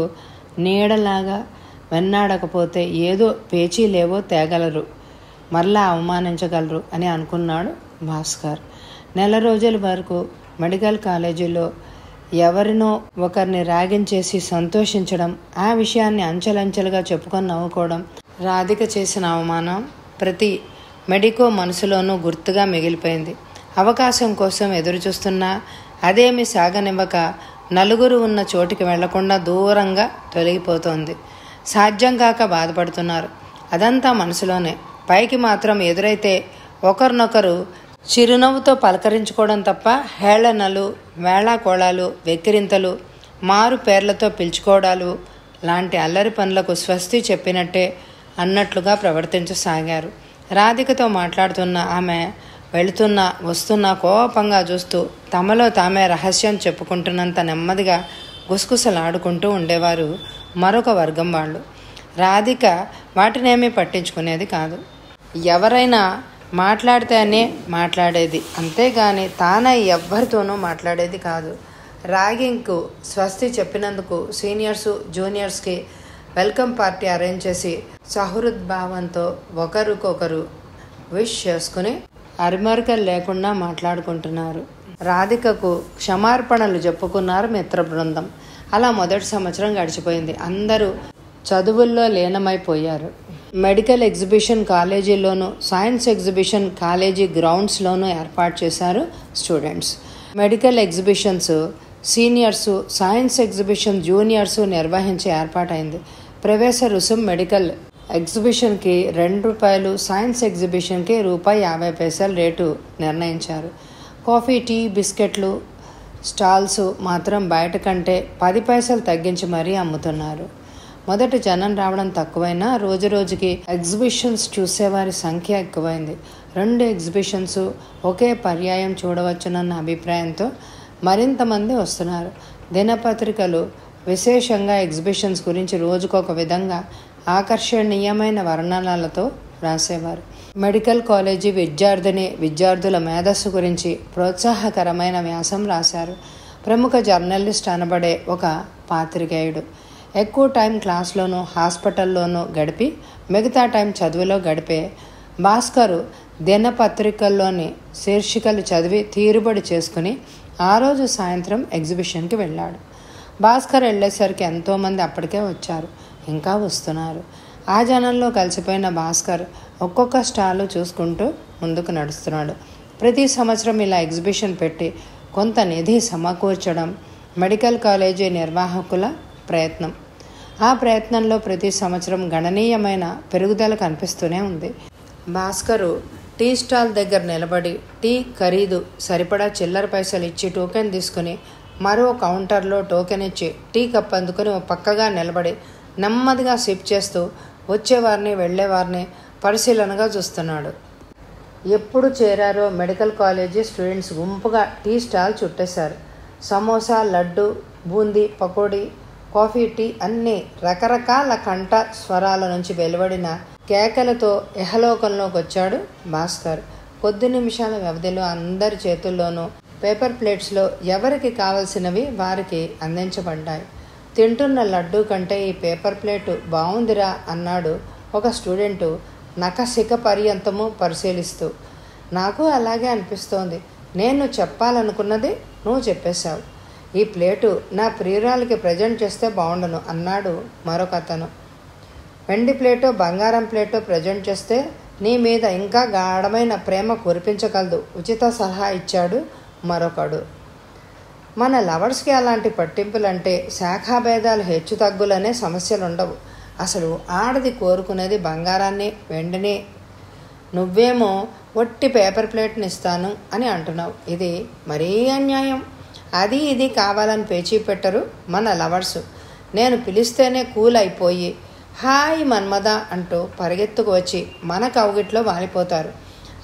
నీడలాగా వెన్నాడకపోతే ఏదో పేచీ లేవో తేగలరు, మరలా అవమానించగలరు అని అనుకున్నాడు భాస్కర్. నెల రోజుల వరకు మెడికల్ కాలేజీలో ఎవరినో ఒకరిని ర్యాగింగ్ చేసి సంతోషించడం, ఆ విషయాన్ని అంచెలంచెలుగా చెప్పుకొని నవ్వుకోవడం రాధిక చేసిన అవమానం ప్రతి మెడికో మనసులోనూ గుర్తుగా మిగిలిపోయింది. అవకాశం కోసం ఎదురుచూస్తున్నా అదేమి సాగనివ్వక నలుగురు ఉన్న చోటికి వెళ్లకుండా దూరంగా తొలగిపోతోంది. సాధ్యం కాక బాధపడుతున్నారు. అదంతా మనసులోనే. పైకి మాత్రం ఎదురైతే ఒకరినొకరు చిరునవ్వుతో పలకరించుకోవడం తప్ప హేళనలు, వేళాకోళాలు, వెక్కిరింతలు, మారు పేర్లతో పిలుచుకోవడాలు లాంటి అల్లరి పనులకు స్వస్తి చెప్పినట్టే అన్నట్లుగా ప్రవర్తించసాగారు. రాధికతో మాట్లాడుతున్న ఆమె వెళుతున్నా వస్తున్నా కోపంగా చూస్తూ తమలో తామే రహస్యం చెప్పుకుంటున్నంత నెమ్మదిగా గుసగుసలాడుకుంటూ ఉండేవారు మరొక వర్గం వాళ్ళు. రాధిక వాటినేమీ పట్టించుకునేది కాదు. ఎవరైనా మాట్లాడితేనే మాట్లాడేది, అంతేగాని తానై ఎవ్వరితోనూ మాట్లాడేది కాదు. ర్యాగింగ్కు స్వస్తి చెప్పినందుకు సీనియర్సు జూనియర్స్కి వెల్కమ్ పార్టీ అరేంజ్ చేసి సహృద్భావంతో ఒకరికొకరు విష్ చేసుకుని అరిమరికలు లేకుండా మాట్లాడుకుంటున్నారు. రాధికకు క్షమార్పణలు చెప్పుకున్నారు మిత్ర బృందం. అలా మొదటి సంవత్సరం గడిచిపోయింది. అందరూ చదువుల్లో లీనమైపోయారు. మెడికల్ ఎగ్జిబిషన్ కాలేజీలోనూ, సైన్స్ ఎగ్జిబిషన్ కాలేజీ గ్రౌండ్స్లోనూ ఏర్పాటు చేశారు students. Medical exhibitions seniors, science exhibition juniors నిర్వహించి ఏర్పాటైంది. ప్రవేశ రుసుం మెడికల్ ఎగ్జిబిషన్కి రెండు రూపాయలు, సైన్స్ ఎగ్జిబిషన్కి రూపాయి యాభై పైసలు రేటు నిర్ణయించారు. కాఫీ, టీ, బిస్కెట్లు స్టాల్స్ మాత్రం బయట కంటే పది పైసలు తగ్గించి మరీ అమ్ముతున్నారు. మొదట జనం రావడం తక్కువైనా రోజు రోజుకి ఎగ్జిబిషన్స్ చూసేవారి సంఖ్య ఎక్కువైంది. రెండు ఎగ్జిబిషన్స్ ఒకే పర్యాయం చూడవచ్చునన్న అభిప్రాయంతో మరింత మంది వస్తున్నారు. దినపత్రికలు విశేషంగా ఎగ్జిబిషన్స్ గురించి రోజుకొక విధంగా ఆకర్షణీయమైన వర్ణనలతో రాసేవారు. మెడికల్ కాలేజీ విద్యార్థిని విద్యార్థుల మేధస్సు గురించి ప్రోత్సాహకరమైన వ్యాసం రాశారు. ప్రముఖ జర్నలిస్ట్ అనబడే ఒక పాత్రికేయుడు. ఎక్కువ టైం క్లాస్లోనూ హాస్పిటల్లోనూ గడిపి మిగతా టైం చదువులో గడిపే భాస్కరు దినపత్రికల్లోని శీర్షికలు చదివి తీరుబడి చేసుకుని ఆ రోజు సాయంత్రం ఎగ్జిబిషన్కి వెళ్ళాడు. భాస్కర్ వెళ్ళేసరికి ఎంతోమంది అప్పటికే వచ్చారు, ఇంకా వస్తున్నారు. ఆ జనంలో కలిసిపోయిన భాస్కర్ ఒక్కొక్క స్టాలు చూసుకుంటూ ముందుకు నడుస్తున్నాడు. ప్రతి సంవత్సరం ఇలా ఎగ్జిబిషన్ పెట్టి కొంత నిధి సమకూర్చడం మెడికల్ కాలేజీ నిర్వాహకుల ప్రయత్నం. ఆ ప్రయత్నంలో ప్రతి సంవత్సరం గణనీయమైన పెరుగుదల కనిపిస్తూనే ఉంది. భాస్కరు టీ స్టాల్ దగ్గర నిలబడి టీ ఖరీదు సరిపడా చిల్లర పైసలు ఇచ్చి టోకెన్ తీసుకుని మరో కౌంటర్లో టోకెన్ ఇచ్చి టీ కప్ అందుకుని ఓ పక్కగా నిలబడి నెమ్మదిగా సిప్ చేస్తూ వచ్చేవారిని వెళ్ళేవారిని పరిశీలనగా చూస్తున్నాడు. ఎప్పుడు చేరారో మెడికల్ కాలేజీ స్టూడెంట్స్ గుంపుగా టీ స్టాల్ చుట్టేశారు. సమోసా, లడ్డు, బూందీ, పకోడీ, కాఫీ, టీ అన్నీ రకరకాల కంఠ స్వరాల నుంచి వెలువడిన కేకలతో ఇహలోకంలోకి వచ్చాడు భాస్కర్. కొద్ది నిమిషాల వ్యవధిలో అందరి చేతుల్లోనూ పేపర్ ప్లేట్స్లో ఎవరికి కావలసినవి వారికి అందించబడ్డాయి. తింటున్న లడ్డూ కంటే ఈ పేపర్ ప్లేటు బాగుందిరా అన్నాడు ఒక స్టూడెంటు నఖశిఖ పర్యంతము పరిశీలిస్తూ. నాకు అలాగే అనిపిస్తోంది. నేను చెప్పాలనుకున్నది నువ్వు చెప్పేశావు. ఈ ప్లేటు నా ప్రియురాలకి ప్రజెంట్ చేస్తే బాగుండను అన్నాడు మరొక అతను. వెండి ప్లేటో బంగారం ప్లేటో ప్రజెంట్ చేస్తే నీ మీద ఇంకా గాఢమైన ప్రేమ కురిపించగలదు ఉచిత సలహా ఇచ్చాడు మరొకడు. మన లవర్స్కి అలాంటి పట్టింపులంటే శాఖాభేదాలు హెచ్చు తగ్గులనే సమస్యలు ఉండవు. అసలు ఆడది కోరుకునేది బంగారాన్ని, వెండిని. నువ్వేమో ఒట్టి పేపర్ ప్లేట్ని ఇస్తాను అని అంటున్నావు. ఇది మరీ అన్యాయం. అది ఇది కావాలని పేచీ పెట్టరు మన లవర్సు. నేను పిలిస్తేనే కూల్ అయిపోయి హాయ్ మన్మద అంటూ పరిగెత్తుకు వచ్చి మన కౌగిట్లో వాలిపోతారు.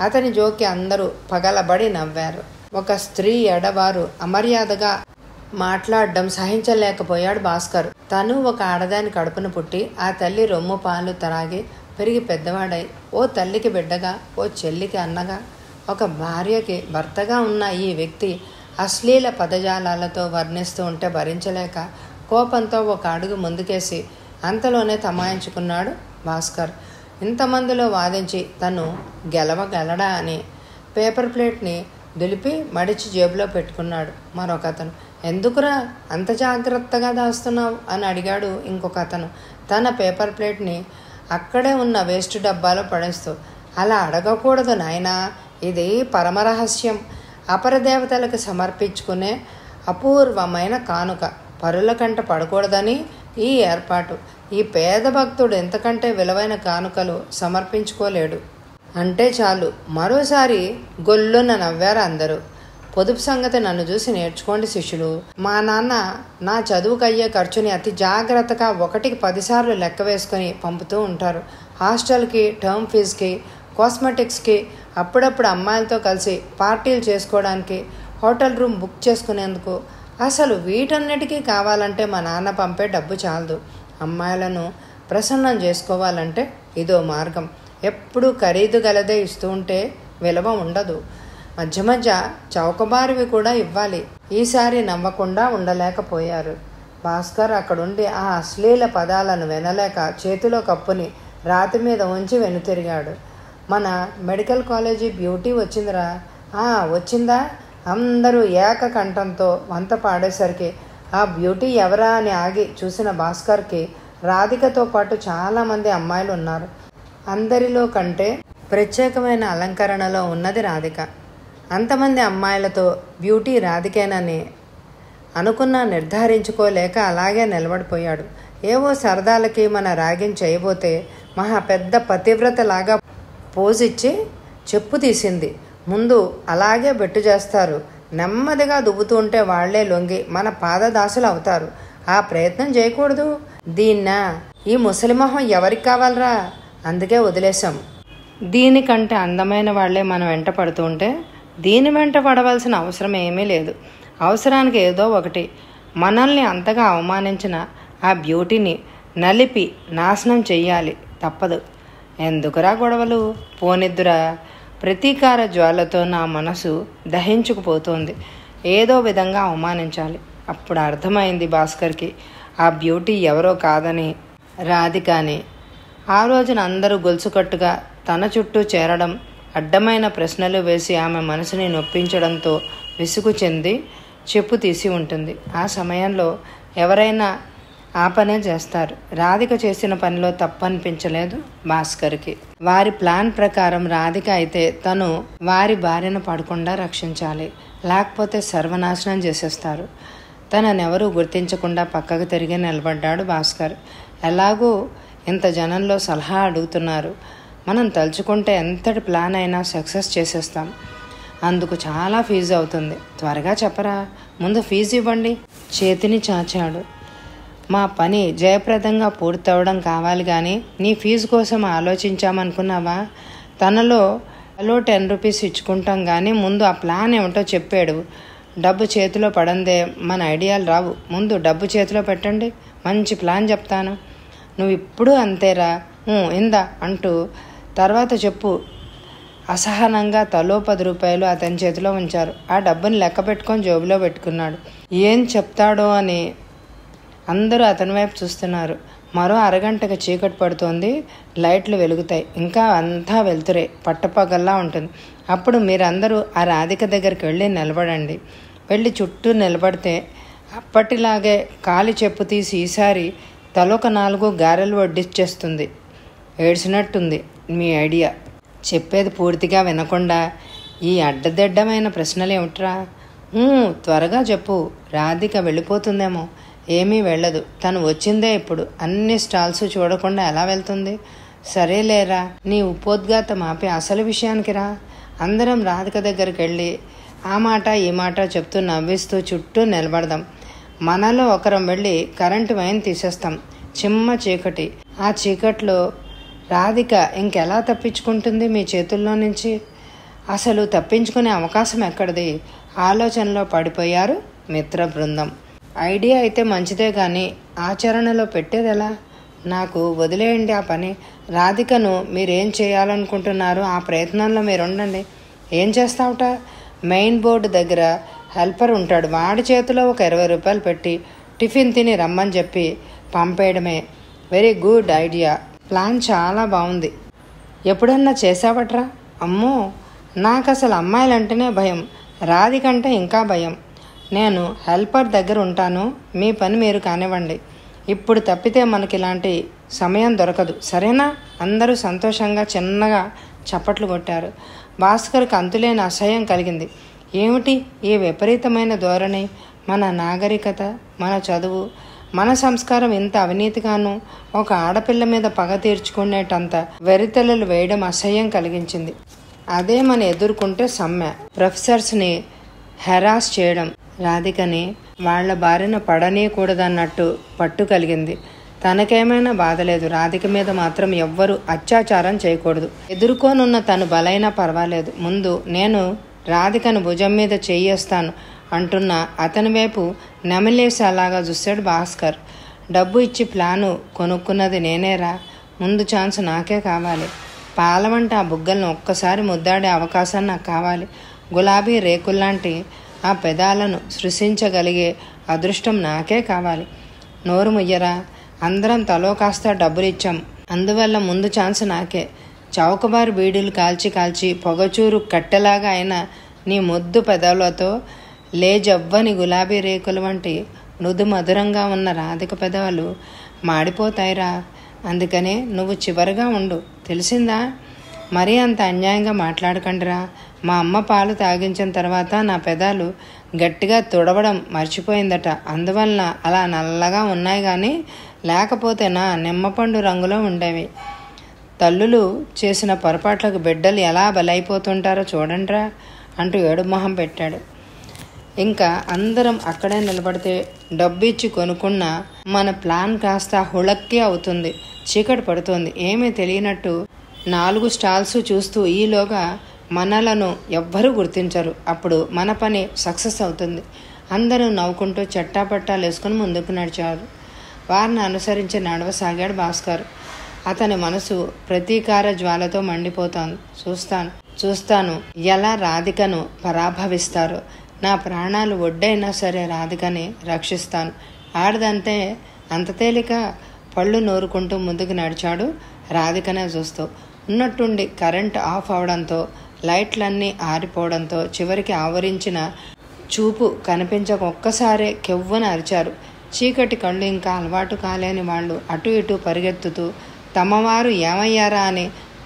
అతని జోకి అందరూ పగలబడి నవ్వారు. ఒక స్త్రీ ఎడవారు అమర్యాదగా మాట్లాడడం సహించలేకపోయాడు భాస్కర్. తను ఒక ఆడదాని కడుపున పుట్టి ఆ తల్లి రొమ్ము పాలు త్రాగి పెరిగి పెద్దవాడై ఓ తల్లికి బిడ్డగా, ఓ చెల్లికి అన్నగా, ఒక భార్యకి భర్తగా ఉన్న ఈ వ్యక్తి అశ్లీల పదజాలాలతో వర్ణిస్తూ ఉంటే భరించలేక కోపంతో ఒక అడుగు ముందుకేసి అంతలోనే తమాయించుకున్నాడు భాస్కర్. ఇంతమందిలో వాదించి తను గెలవగలడా అని పేపర్ ప్లేట్ని దులిపి మడిచి జేబులో పెట్టుకున్నాడు మరొక అతను. ఎందుకురా అంత జాగ్రత్తగా దాస్తున్నావు అని అడిగాడు ఇంకొక అతను తన పేపర్ ప్లేట్ని అక్కడే ఉన్న వేస్ట్ డబ్బాలో పడేస్తూ. అలా అడగకూడదు నాయనా, ఇది పరమరహస్యం, అపరదేవతలకు సమర్పించుకునే అపూర్వమైన కానుక, పరుల కంట పడకూడదని ఈ ఏర్పాటు. ఈ పేద భక్తుడు ఎంతకంటే విలువైన కానుకలు సమర్పించుకోలేడు అంటే చాలు. మరోసారి గొల్లున నవ్వారు అందరూ. పొదుపు సంగతి నన్ను చూసి నేర్చుకోండి శిష్యులు. మా నాన్న నా చదువుకు అయ్యే ఖర్చుని అతి జాగ్రత్తగా ఒకటికి పదిసార్లు లెక్క వేసుకొని పంపుతూ ఉంటారు. హాస్టల్కి, టర్మ్ ఫీజుకి, కాస్మెటిక్స్కి, అప్పుడప్పుడు అమ్మాయిలతో కలిసి పార్టీలు చేసుకోవడానికి, హోటల్ రూమ్ బుక్ చేసుకునేందుకు. అసలు వీటన్నిటికీ కావాలంటే మా నాన్న పంపే డబ్బు చాలదు. అమ్మాయిలను ప్రసన్నం చేసుకోవాలంటే ఇదో మార్గం. ఎప్పుడూ ఖరీదు గలదే ఇస్తూ ఉంటే విలువ ఉండదు. మధ్య మధ్య చౌకబారివి కూడా ఇవ్వాలి. ఈసారి నవ్వకుండా ఉండలేకపోయారు. భాస్కర్ అక్కడుండి ఆ అశ్లీల పదాలను వినలేక చేతిలో కప్పుని రాతి మీద ఉంచి వెనుతిరిగాడు. మన మెడికల్ కాలేజీ బ్యూటీ వచ్చిందిరా. ఆ వచ్చిందా? అందరూ ఏకకంఠంతో వంత పాడేసరికి ఆ బ్యూటీ ఎవరా అని ఆగి చూసిన భాస్కర్కి రాధికతో పాటు చాలామంది అమ్మాయిలు ఉన్నారు. అందరిలో కంటే ప్రత్యేకమైన అలంకరణలో ఉన్నది రాధిక. అంతమంది అమ్మాయిలతో బ్యూటీ రాధికేనని అనుకున్నా నిర్ధారించుకోలేక అలాగే నిలబడిపోయాడు. ఏవో సరదాలకి మన రాగిం చేయబోతే మహా పెద్ద పతివ్రతలాగా పోజిచ్చి చెప్పు తీసింది. ముందు అలాగే బెట్టు చేస్తారు. నెమ్మదిగా దువ్వుతూ ఉంటే వాళ్లే లొంగి మన పాదదాసులు అవుతారు. ఆ ప్రయత్నం చేయకూడదు. దీన్నా ఈ ముసలిమొహం ఎవరికి కావాలరా? అందుకే వదిలేశాం. దీనికంటే అందమైన వాళ్లే మనం వెంట పడుతూ ఉంటే దీని వెంట పడవలసిన అవసరం ఏమీ లేదు. అవసరానికి ఏదో ఒకటి మనల్ని అంతగా అవమానించిన ఆ బ్యూటీని నలిపి నాశనం చెయ్యాలి. తప్పదు. ఎందుకురా గొడవలు? పోనిద్దురా. ప్రతీకార జ్వాలతో నా మనసు దహించుకుపోతోంది. ఏదో విధంగా అవమానించాలి. అప్పుడు అర్థమైంది భాస్కర్కి ఆ బ్యూటీ ఎవరో కాదని, రాధికని. ఆ రోజున అందరూ గొలుసుకట్టుగా తన చుట్టూ చేరడం, అడ్డమైన ప్రశ్నలు వేసి ఆమె మనసుని నొప్పించడంతో విసుగు చెంది చెప్పు తీసి ఉంటుంది. ఆ సమయంలో ఎవరైనా ఆ పనే చేస్తారు. రాధిక చేసిన పనిలో తప్పనిపించలేదు భాస్కర్కి. వారి ప్లాన్ ప్రకారం రాధిక అయితే తను వారి భార్యను పడకుండా రక్షించాలి, లేకపోతే సర్వనాశనం చేసేస్తారు. తననెవరూ గుర్తించకుండా పక్కకు తిరిగి నిలబడ్డాడు భాస్కర్. ఎలాగూ ఇంత జనంలో సలహా అడుగుతున్నారు, మనం తలుచుకుంటే ఎంతటి ప్లాన్ అయినా సక్సెస్ చేసేస్తాం. అందుకు చాలా ఫీజు అవుతుంది. త్వరగా చెప్పరా, ముందు ఫీజు ఇవ్వండి. చేతిని చాచాడు. మా పని జయప్రదంగా పూర్తవడం కావాలి కానీ నీ ఫీజు కోసం ఆలోచించామనుకున్నావా? తనలో హలో టెన్ రూపీస్ ఇచ్చుకుంటాం కానీ ముందు ఆ ప్లాన్ ఏమిటో చెప్పాడు. డబ్బు చేతిలో పడందే మన ఐడియాలు రావు. ముందు డబ్బు చేతిలో పెట్టండి, మంచి ప్లాన్ చెప్తాను. నువ్వు ఇప్పుడు అంతేరా, ఇందా అంటూ తర్వాత చెప్పు. అసహనంగా తలో పది రూపాయలు అతని చేతిలో ఉంచారు. ఆ డబ్బుని లెక్క పెట్టుకొని జోబులో పెట్టుకున్నాడు. ఏం చెప్తాడో అని అందరూ అతని వైపు చూస్తున్నారు. మరో అరగంటకి చీకటి పడుతోంది. లైట్లు వెలుగుతాయి. ఇంకా అంతా వెలుతురే, పట్టపగల్లా ఉంటుంది. అప్పుడు మీరందరూ ఆ రాధిక దగ్గరికి వెళ్ళి నిలబడండి. వెళ్ళి చుట్టూ నిలబడితే అప్పటిలాగే కాలి చెప్పు తీసి ఈసారి తలొక నాలుగు గారెలు వడ్డిచ్చేస్తుంది. ఏడ్చినట్టుంది మీ ఐడియా. చెప్పేది పూర్తిగా వినకుండా ఈ అడ్డదిడ్డమైన ప్రశ్నలు ఏమిట్రా? త్వరగా చెప్పు. రాధిక వెళ్ళిపోతుందేమో. ఏమీ వెళ్ళదు. తను వచ్చిందే ఇప్పుడు. అన్ని స్టాల్స్ చూడకుండా ఎలా వెళ్తుంది? సరేలేరా, నీ ఉపోద్ఘాతం ఆపి అసలు విషయానికి రా. అందరం రాధిక దగ్గరికి వెళ్ళి ఆ మాట ఈ మాట చెప్తూ నవ్విస్తూ చుట్టూ నిలబడదాం. మనలో ఒకరం వెళ్ళి కరెంటు వైన్ తీసేస్తాం. చిమ్మ చీకటి. ఆ చీకట్లో రాధిక ఇంకెలా తప్పించుకుంటుంది మీ చేతుల్లో నుంచి? అసలు తప్పించుకునే అవకాశం ఎక్కడిది? ఆలోచనలో పడిపోయారు మిత్ర బృందం. ఐడియా అయితే మంచిదే కానీ ఆచరణలో పెట్టేది ఎలా? నాకు వదిలేయండి ఆ పని. రాధికను మీరేం చేయాలనుకుంటున్నారు ఆ ప్రయత్నంలో మీరు ఉండండి. ఏం చేస్తావుట? మెయిన్ బోర్డు దగ్గర హెల్పర్ ఉంటాడు, వాడి చేతిలో ఒక ఇరవై రూపాయలు పెట్టి టిఫిన్ తిని రమ్మని చెప్పి పంపేయడమే. Very good idea. ప్లాన్ చాలా బాగుంది. ఎప్పుడన్నా చేసావట్రా? అమ్మో, నాకు అసలు అమ్మాయిలంటేనే భయం. రాధికంటే ఇంకా భయం. నేను హెల్పర్ దగ్గర ఉంటాను, మీ పని మీరు కానివ్వండి. ఇప్పుడు తప్పితే మనకి ఇలాంటి సమయం దొరకదు, సరేనా? అందరూ సంతోషంగా చిన్నగా చప్పట్లు కొట్టారు. భాస్కర్కి అంతులేని అసహ్యం కలిగింది. ఏమిటి ఈ విపరీతమైన ధోరణి? మన నాగరికత, మన చదువు, మన సంస్కారం ఇంత అవినీతిగాను ఒక ఆడపిల్ల మీద పగ తీర్చుకునేటంత వెరితెలలు వేయడం అసహ్యం కలిగించింది. అదే మన ఎదుర్కొంటే సమ్మె. ప్రొఫెసర్స్ని హెరాస్ చేయడం, రాధికని వాళ్ల బారిన పడనీయకూడదన్నట్టు పట్టు కలిగింది. తనకేమైనా బాధలేదు, రాధిక మీద మాత్రం ఎవ్వరూ అత్యాచారం చేయకూడదు. ఎదుర్కోనున్న తను బలైనా పర్వాలేదు, ముందు నేను రాధికను భుజం మీద చెయ్యేస్తాను అంటున్న అతని వైపు నెమలేసి అలాగా చూశాడు భాస్కర్. డబ్బు ఇచ్చి ప్లాను కొనుక్కున్నది నేనేరా, ముందు ఛాన్స్ నాకే కావాలి. పాలవంట ఆ బుగ్గలను ఒక్కసారి ముద్దాడే అవకాశం నాకు కావాలి. గులాబీ రేకుల్లాంటి ఆ పెదాలను సృష్టించగలిగే అదృష్టం నాకే కావాలి. నోరు ముయ్యరా, అందరం తలో కాస్త డబ్బులు ఇచ్చాం, అందువల్ల ముందు ఛాన్స్ నాకే. చౌకబారు బీడీలు కాల్చి కాల్చి పొగచూరు కట్టెలాగా అయిన నీ ముద్దు పెదవులతో లేజవ్వని గులాబీ రేకుల వంటి మృదు మధురంగా ఉన్న రాధిక పెదవులు మాడిపోతాయిరా. అందుకనే నువ్వు చివరిగా ఉండు, తెలిసిందా? మరీ అంత అన్యాయంగా మాట్లాడకండిరా. మా అమ్మ పాలు తాగించిన తర్వాత నా పెదాలు గట్టిగా తుడవడం మర్చిపోయిందట, అందువలన అలా నల్లగా ఉన్నాయి కానీ లేకపోతే నా నిమ్మపండు రంగులో ఉండేవి. తల్లులు చేసిన పొరపాట్లకు బిడ్డలు ఎలా బలైపోతుంటారో చూడండిరా అంటూ ఏడు మొహం పెట్టాడు. ఇంకా అందరం అక్కడే నిలబడితే డబ్బు ఇచ్చి కొనుక్కున్న మన ప్లాన్ కాస్త హుళక్కి అవుతుంది. చీకటి పడుతుంది. ఏమీ తెలియనట్టు నాలుగు స్టాల్స్ చూస్తూ ఈలోగా మనలను ఎవ్వరూ గుర్తించరు. అప్పుడు మన పని సక్సెస్ అవుతుంది. అందరూ నవ్వుకుంటూ చట్టాపట్టాలు వేసుకుని ముందుకు నడిచారు. వారిని అనుసరించి నడవసాగాడు భాస్కర్. అతని మనసు ప్రతీకార జ్వాలతో మండిపోతోంది. చూస్తాను చూస్తాను ఎలా రాధికను పరాభవిస్తారో. నా ప్రాణాలు ఒడ్డైనా సరే రాధికని రక్షిస్తాను. ఆడదంటే అంత తేలిక? పళ్ళు నూరుకుంటూ ముందుకు నడిచాడు రాధికనే చూస్తూ. ఉన్నట్టుండి కరెంట్ ఆఫ్ అవడంతో, లైట్లన్నీ ఆరిపోవడంతో చివరికి ఆవరించిన చూపు కనిపించక ఒక్కసారే కెవ్వన అరిచారు. చీకటి కళ్ళు ఇంకా అలవాటు కాలేని వాళ్ళు అటు ఇటు పరిగెత్తుతూ తమవారు ఏమయ్యారా అని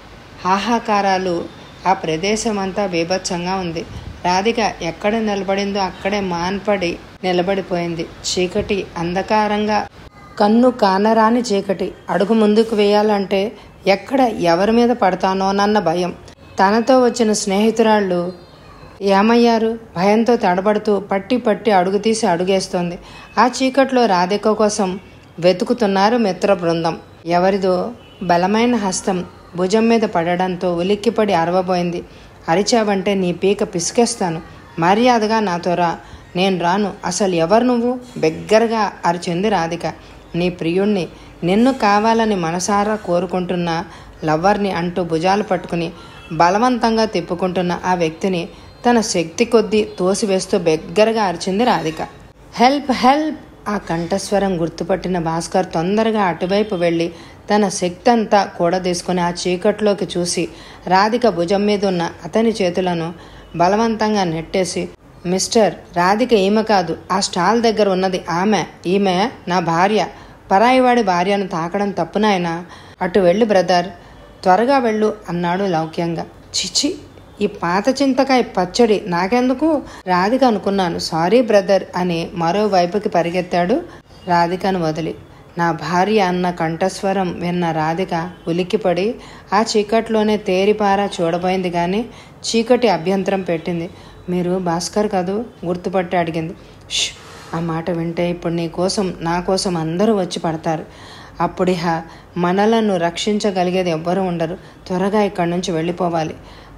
హాహాకారాలు. ఆ ప్రదేశం అంతా బీభత్సంగా ఉంది. రాధిక ఎక్కడ నిలబడిందో అక్కడే మాన్పడి నిలబడిపోయింది. చీకటి అంధకారంగా, కన్ను కానరాని చీకటి. అడుగు ముందుకు వేయాలంటే ఎక్కడ ఎవరి మీద పడతానోనన్న భయం. తనతో వచ్చిన స్నేహితురాళ్ళు ఏమయ్యారు? భయంతో తడబడుతూ పట్టి పట్టి అడుగు తీసి అడుగేస్తోంది. ఆ చీకట్లో రాధిక కోసం వెతుకుతున్నారు మిత్ర బృందం. ఎవరిదో బలమైన హస్తం భుజం మీద పడడంతో ఉలిక్కిపడి అరవబోయింది. అరిచావంటే నీ పీక పిసికేస్తాను, మర్యాదగా నాతో రా. నేను రాను. అసలు ఎవరు నువ్వు? బిగ్గరగా అరిచింది రాధిక. నీ ప్రియుణ్ణి, నిన్ను కావాలని మనసారా కోరుకుంటున్న లవ్వర్ని అంటూ భుజాలు పట్టుకుని బలవంతంగా తిప్పుకుంటున్న ఆ వ్యక్తిని తన శక్తి కొద్దీ తోసివేస్తూ బిగ్గరగా అరిచింది రాధిక. Help help! ఆ కంఠస్వరం గుర్తుపట్టిన భాస్కర్ తొందరగా అటువైపు వెళ్ళి తన శక్తి అంతా కూడదీసుకుని ఆ చీకట్లోకి చూసి రాధిక భుజం మీద ఉన్న అతని చేతులను బలవంతంగా నెట్టేసి, మిస్టర్, రాధిక ఈమె కాదు, ఆ స్టాల్ దగ్గర ఉన్నది ఆమె. ఈమె నా భార్య. పరాయివాడి భార్యను తాకడం తప్పునాయనా. అటు వెళ్ళు బ్రదర్, త్వరగా వెళ్ళు అన్నాడు లౌక్యంగా. చిచి, ఈ పాత చింతకాయ పచ్చడి నాకెందుకు? రాధిక అనుకున్నాను, సారీ బ్రదర్ అని మరోవైపుకి పరిగెత్తాడు రాధికను వదిలి. నా భార్య అన్న కంఠస్వరం విన్న రాధిక ఉలిక్కిపడి ఆ చీకట్లోనే తేరిపారా చూడబోయింది. కానీ చీకటి అభ్యంతరం పెట్టింది. మీరు భాస్కర్ కదూ? గుర్తుపట్టి అడిగింది. ష్! ఆ మాట వింటే ఇప్పుడు నీ కోసం నా కోసం అందరూ వచ్చి పడతారు. అప్పుడిహ మనలను రక్షించగలిగేది ఎవ్వరూ ఉండరు. త్వరగా ఇక్కడి నుంచి వెళ్ళిపోవాలి.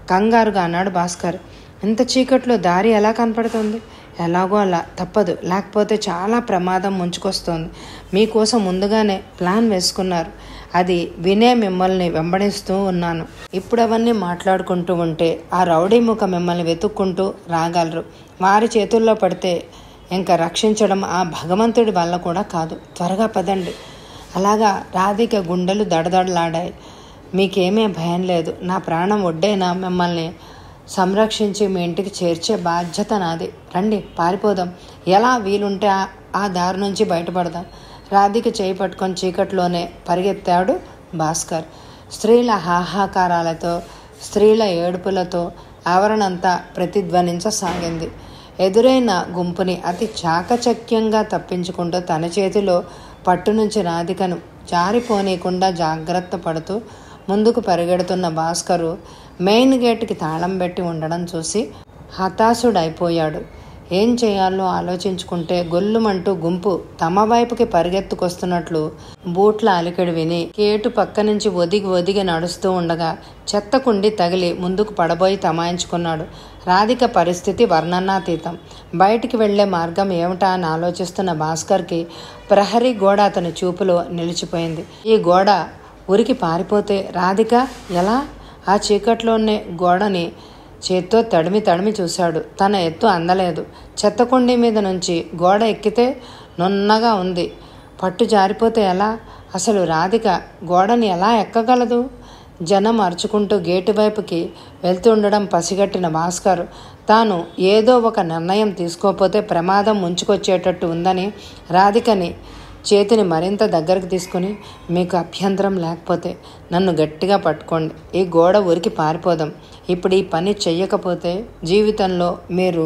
కంగారుగా అన్నాడు భాస్కర్. ఇంత చీకట్లో దారి ఎలా కనపడుతుంది? ఎలాగో అలా తప్పదు, లేకపోతే చాలా ప్రమాదం ముంచుకొస్తోంది. మీకోసం ముందుగానే ప్లాన్ వేసుకున్నారు. అది వినే మిమ్మల్ని వెంబడిస్తూ ఉన్నాను. ఇప్పుడు అవన్నీ మాట్లాడుకుంటూ ఉంటే ఆ రౌడీ ముఖ మిమ్మల్ని వెతుక్కుంటూ రాగలరు. వారి చేతుల్లో పడితే ఇంకా రక్షించడం ఆ భగవంతుడి వల్ల కూడా కాదు. త్వరగా పదండి. అలాగా రాధిక గుండెలు దడదడలాడాయి. మీకేమీ భయం లేదు. నా ప్రాణం ఒడ్డేనా మిమ్మల్ని సంరక్షించి మీ ఇంటికి చేర్చే బాధ్యత నాది. రండి, పారిపోదాం. ఎలా వీలుంటే ఆ దారి నుంచి బయటపడదాం. రాధిక చేయి పట్టుకొని చీకట్లోనే పరిగెత్తాడు భాస్కర్. స్త్రీల హాహాకారాలతో, స్త్రీల ఏడుపులతో ఆవరణంతా ప్రతిధ్వనించసాగింది. ఎదురైన గుంపుని అతి చాకచక్యంగా తప్పించుకుంటూ తన చేతిలో పట్టు నుంచి రాధికను జారిపోనీయకుండా జాగ్రత్త పడుతూ ముందుకు పరిగెడుతున్న భాస్కరు మెయిన్ గేట్కి తాళం పెట్టి ఉండడం చూసి హతాశుడైపోయాడు. ఏం చేయాలో ఆలోచించుకుంటే గొల్లుమంటూ గుంపు తమ వైపుకి పరిగెత్తుకొస్తున్నట్లు బూట్ల అలికిడి విని గేటు పక్క నుంచి ఒదిగి ఒదిగి నడుస్తూ ఉండగా చెత్త కుండి తగిలి ముందుకు పడబోయి తమాయించుకున్నాడు. రాధిక పరిస్థితి వర్ణనాతీతం. బయటికి వెళ్లే మార్గం ఏమిటా అని ఆలోచిస్తున్న భాస్కర్కి ప్రహరీ గోడ అతని చూపులో నిలిచిపోయింది. ఈ గోడ ఉరికి పారిపోతే రాధిక ఎలా? ఆ చీకట్లోనే గోడని చేత్తో తడిమి తడిమి చూశాడు. తన ఎత్తు అందలేదు. చెత్తకుండీ మీద నుంచి గోడ ఎక్కితే నున్నగా ఉంది. పట్టు జారిపోతే ఎలా? అసలు రాధిక గోడని ఎలా ఎక్కగలదు? జనం అరుచుకుంటూ గేటు వైపుకి వెళ్తుండడం పసిగట్టిన భాస్కర్ తాను ఏదో ఒక నిర్ణయం తీసుకోకపోతే ప్రమాదం ముంచుకొచ్చేటట్టు ఉందని రాధికని చేతిని మరింత దగ్గరకు తీసుకుని, మీకు అభ్యంతరం లేకపోతే నన్ను గట్టిగా పట్టుకోండి. ఈ గోడ ఉరికి పారిపోదాం. ఇప్పుడు ఈ పని చెయ్యకపోతే జీవితంలో మీరు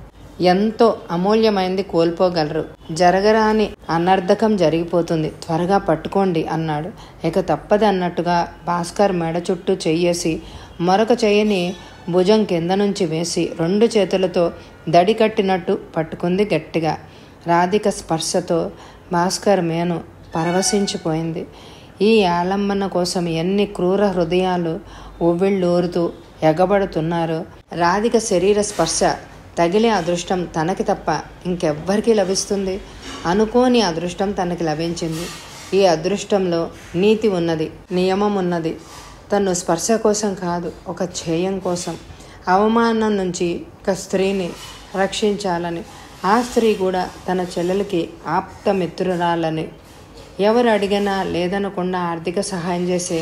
ఎంతో అమూల్యమైంది కోల్పోగలరు. జరగరాని అనర్థకం జరిగిపోతుంది. త్వరగా పట్టుకోండి అన్నాడు. ఇక తప్పది అన్నట్టుగా భాస్కర్ మెడ చుట్టూ చెయ్యేసి మరొక చెయ్యిని భుజం కింద నుంచి వేసి రెండు చేతులతో దడి కట్టినట్టు పట్టుకుంది గట్టిగా. రాధిక స్పర్శతో భాస్కర్ మేను పరవశించిపోయింది. ఈ ఆలంబన కోసం ఎన్ని క్రూర హృదయాలు ఉవ్విళ్ళూరుతూ ఎగబడుతున్నారు. రాధిక శరీర స్పర్శ తగిలే అదృష్టం తనకి తప్ప ఇంకెవ్వరికి లభిస్తుంది? అనుకోని అదృష్టం తనకి లభించింది. ఈ అదృష్టంలో నీతి ఉన్నది, నియమం ఉన్నది. తను స్పర్శ కోసం కాదు, ఒక ధ్యేయం కోసం. అవమానం నుంచి ఒక స్త్రీని రక్షించాలని. ఆ స్త్రీ కూడా తన చెల్లెలకి ఆప్త మిత్రురాలని. ఎవరు అడిగినా లేదనకుండా ఆర్థిక సహాయం చేసే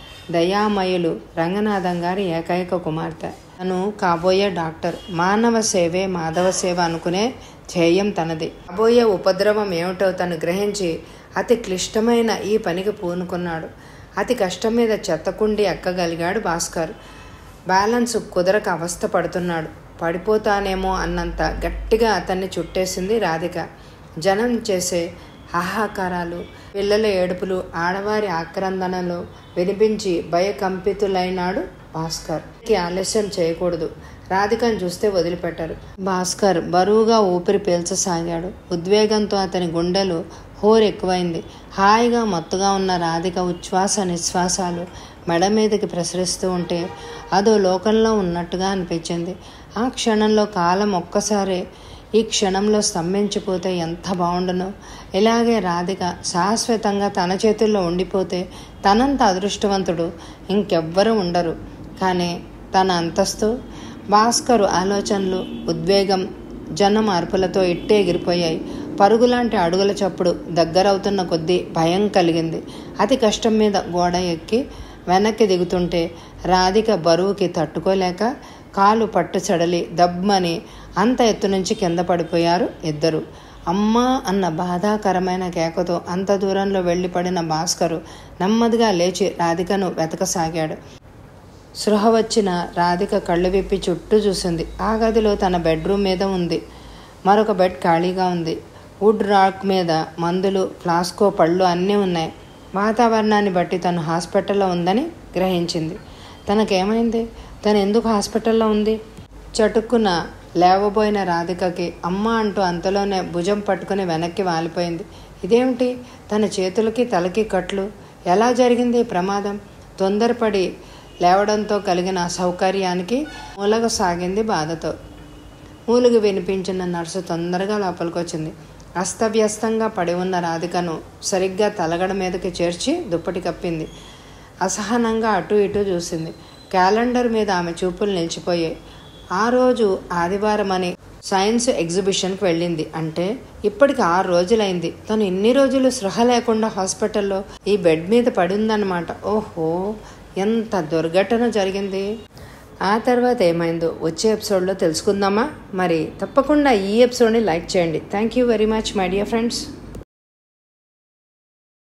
దయామయులు రంగనాథం గారి ఏకైక కుమార్తె. తను కాబోయే డాక్టర్. మానవ సేవే మాధవ సేవ అనుకునే ధ్యేయం తనది. కాబోయే ఉపద్రవం ఏమిటో తను గ్రహించి అతి క్లిష్టమైన ఈ పనికి పూనుకున్నాడు. అతి కష్టం మీద చెత్తకుండి ఎక్కగలిగాడు భాస్కర్. బ్యాలెన్స్ కుదరక అవస్థ పడుతున్నాడు. పడిపోతానేమో అన్నంత గట్టిగా అతన్ని చుట్టేసింది రాధిక. జనం చేసే హాహాకారాలు, పిల్లల ఏడుపులు, ఆడవారి ఆక్రందనలు వినిపించి భయకంపితులైనాడు భాస్కర్. ఆలస్యం చేయకూడదు. రాధికను చూస్తే వదిలిపెట్టారు. భాస్కర్ బరువుగా ఊపిరి పీల్చసాగాడు. ఉద్వేగంతో అతని గుండెలు హోరెక్కువైంది. హాయిగా మత్తుగా ఉన్న రాధిక ఉచ్ఛ్వాస నిశ్వాసాలు మెడ మీదకి ప్రసరిస్తూ ఉంటే అదో లోకంలో ఉన్నట్టుగా అనిపించింది. ఆ క్షణంలో కాలం ఒక్కసారే ఈ క్షణంలో స్తంభించిపోతే ఎంత బాగుండునో. ఇలాగే రాధిక శాశ్వతంగా తన చేతుల్లో ఉండిపోతే తనంత అదృష్టవంతుడు ఇంకెవ్వరూ ఉండరు. కానీ తన అంతస్తు, భాస్కరు ఆలోచనలు, ఉద్వేగం జనం అరుపులతో ఇట్టే ఎగిరిపోయాయి. పరుగులాంటి అడుగుల చప్పుడు దగ్గరవుతున్న కొద్దీ భయం కలిగింది. అతి కష్టం మీద గోడ ఎక్కి వెనక్కి దిగుతుంటే రాధిక బరువుకి తట్టుకోలేక కాలు పట్టు సడలి దబ్బని అంత ఎత్తు నుంచి కింద పడిపోయారు ఇద్దరు. అమ్మా అన్న బాధాకరమైన కేకతో అంత దూరంలో వెళ్ళి పడిన భాస్కరు నెమ్మదిగా లేచి రాధికను వెతకసాగాడు. సృహ వచ్చిన రాధిక కళ్ళు విప్పి చుట్టూ చూసింది. ఆ గదిలో తన బెడ్రూమ్ మీద ఉంది. మరొక బెడ్ ఖాళీగా ఉంది. వుడ్ రాక్ మీద మందులు, ఫ్లాస్కో, పళ్ళు అన్నీ ఉన్నాయి. వాతావరణాన్ని బట్టి తను హాస్పిటల్లో ఉందని గ్రహించింది. తనకేమైంది? తను ఎందుకు హాస్పిటల్లో ఉంది? చటుక్కున లేవబోయిన రాధికకి అమ్మ అంటూ అంతలోనే భుజం పట్టుకుని వెనక్కి వాలిపోయింది. ఇదేమిటి? తన చేతులకి తలకి కట్లు. ఎలా జరిగింది ఈ ప్రమాదం? తొందరపడి లేవడంతో కలిగిన సౌకర్యానికి మూలగ సాగింది బాధతో. మూలుగు వినిపించిన నర్సు తొందరగా లోపలికి వచ్చింది. అస్తవ్యస్తంగా పడి ఉన్న రాధికను సరిగ్గా తలగడ మీదకి చేర్చి దుప్పటి కప్పింది. అసహనంగా అటు ఇటు చూసింది. క్యాలెండర్ మీద ఆమె చూపులు నిలిచిపోయాయి. ఆ రోజు ఆదివారం అని సైన్స్ ఎగ్జిబిషన్కి వెళ్ళింది. అంటే ఇప్పటికి ఆరు రోజులైంది. తను ఇన్ని రోజులు స్పృహ లేకుండా హాస్పిటల్లో ఈ బెడ్ మీద పడి ఉందన్నమాట. ఓహో, ఎంత దుర్ఘటన జరిగింది. ఆ తర్వాత ఏమైందో వచ్చే ఎపిసోడ్లో తెలుసుకుందామా? మరి తప్పకుండా ఈ ఎపిసోడ్ని లైక్ చేయండి. Thank you very much my dear friends.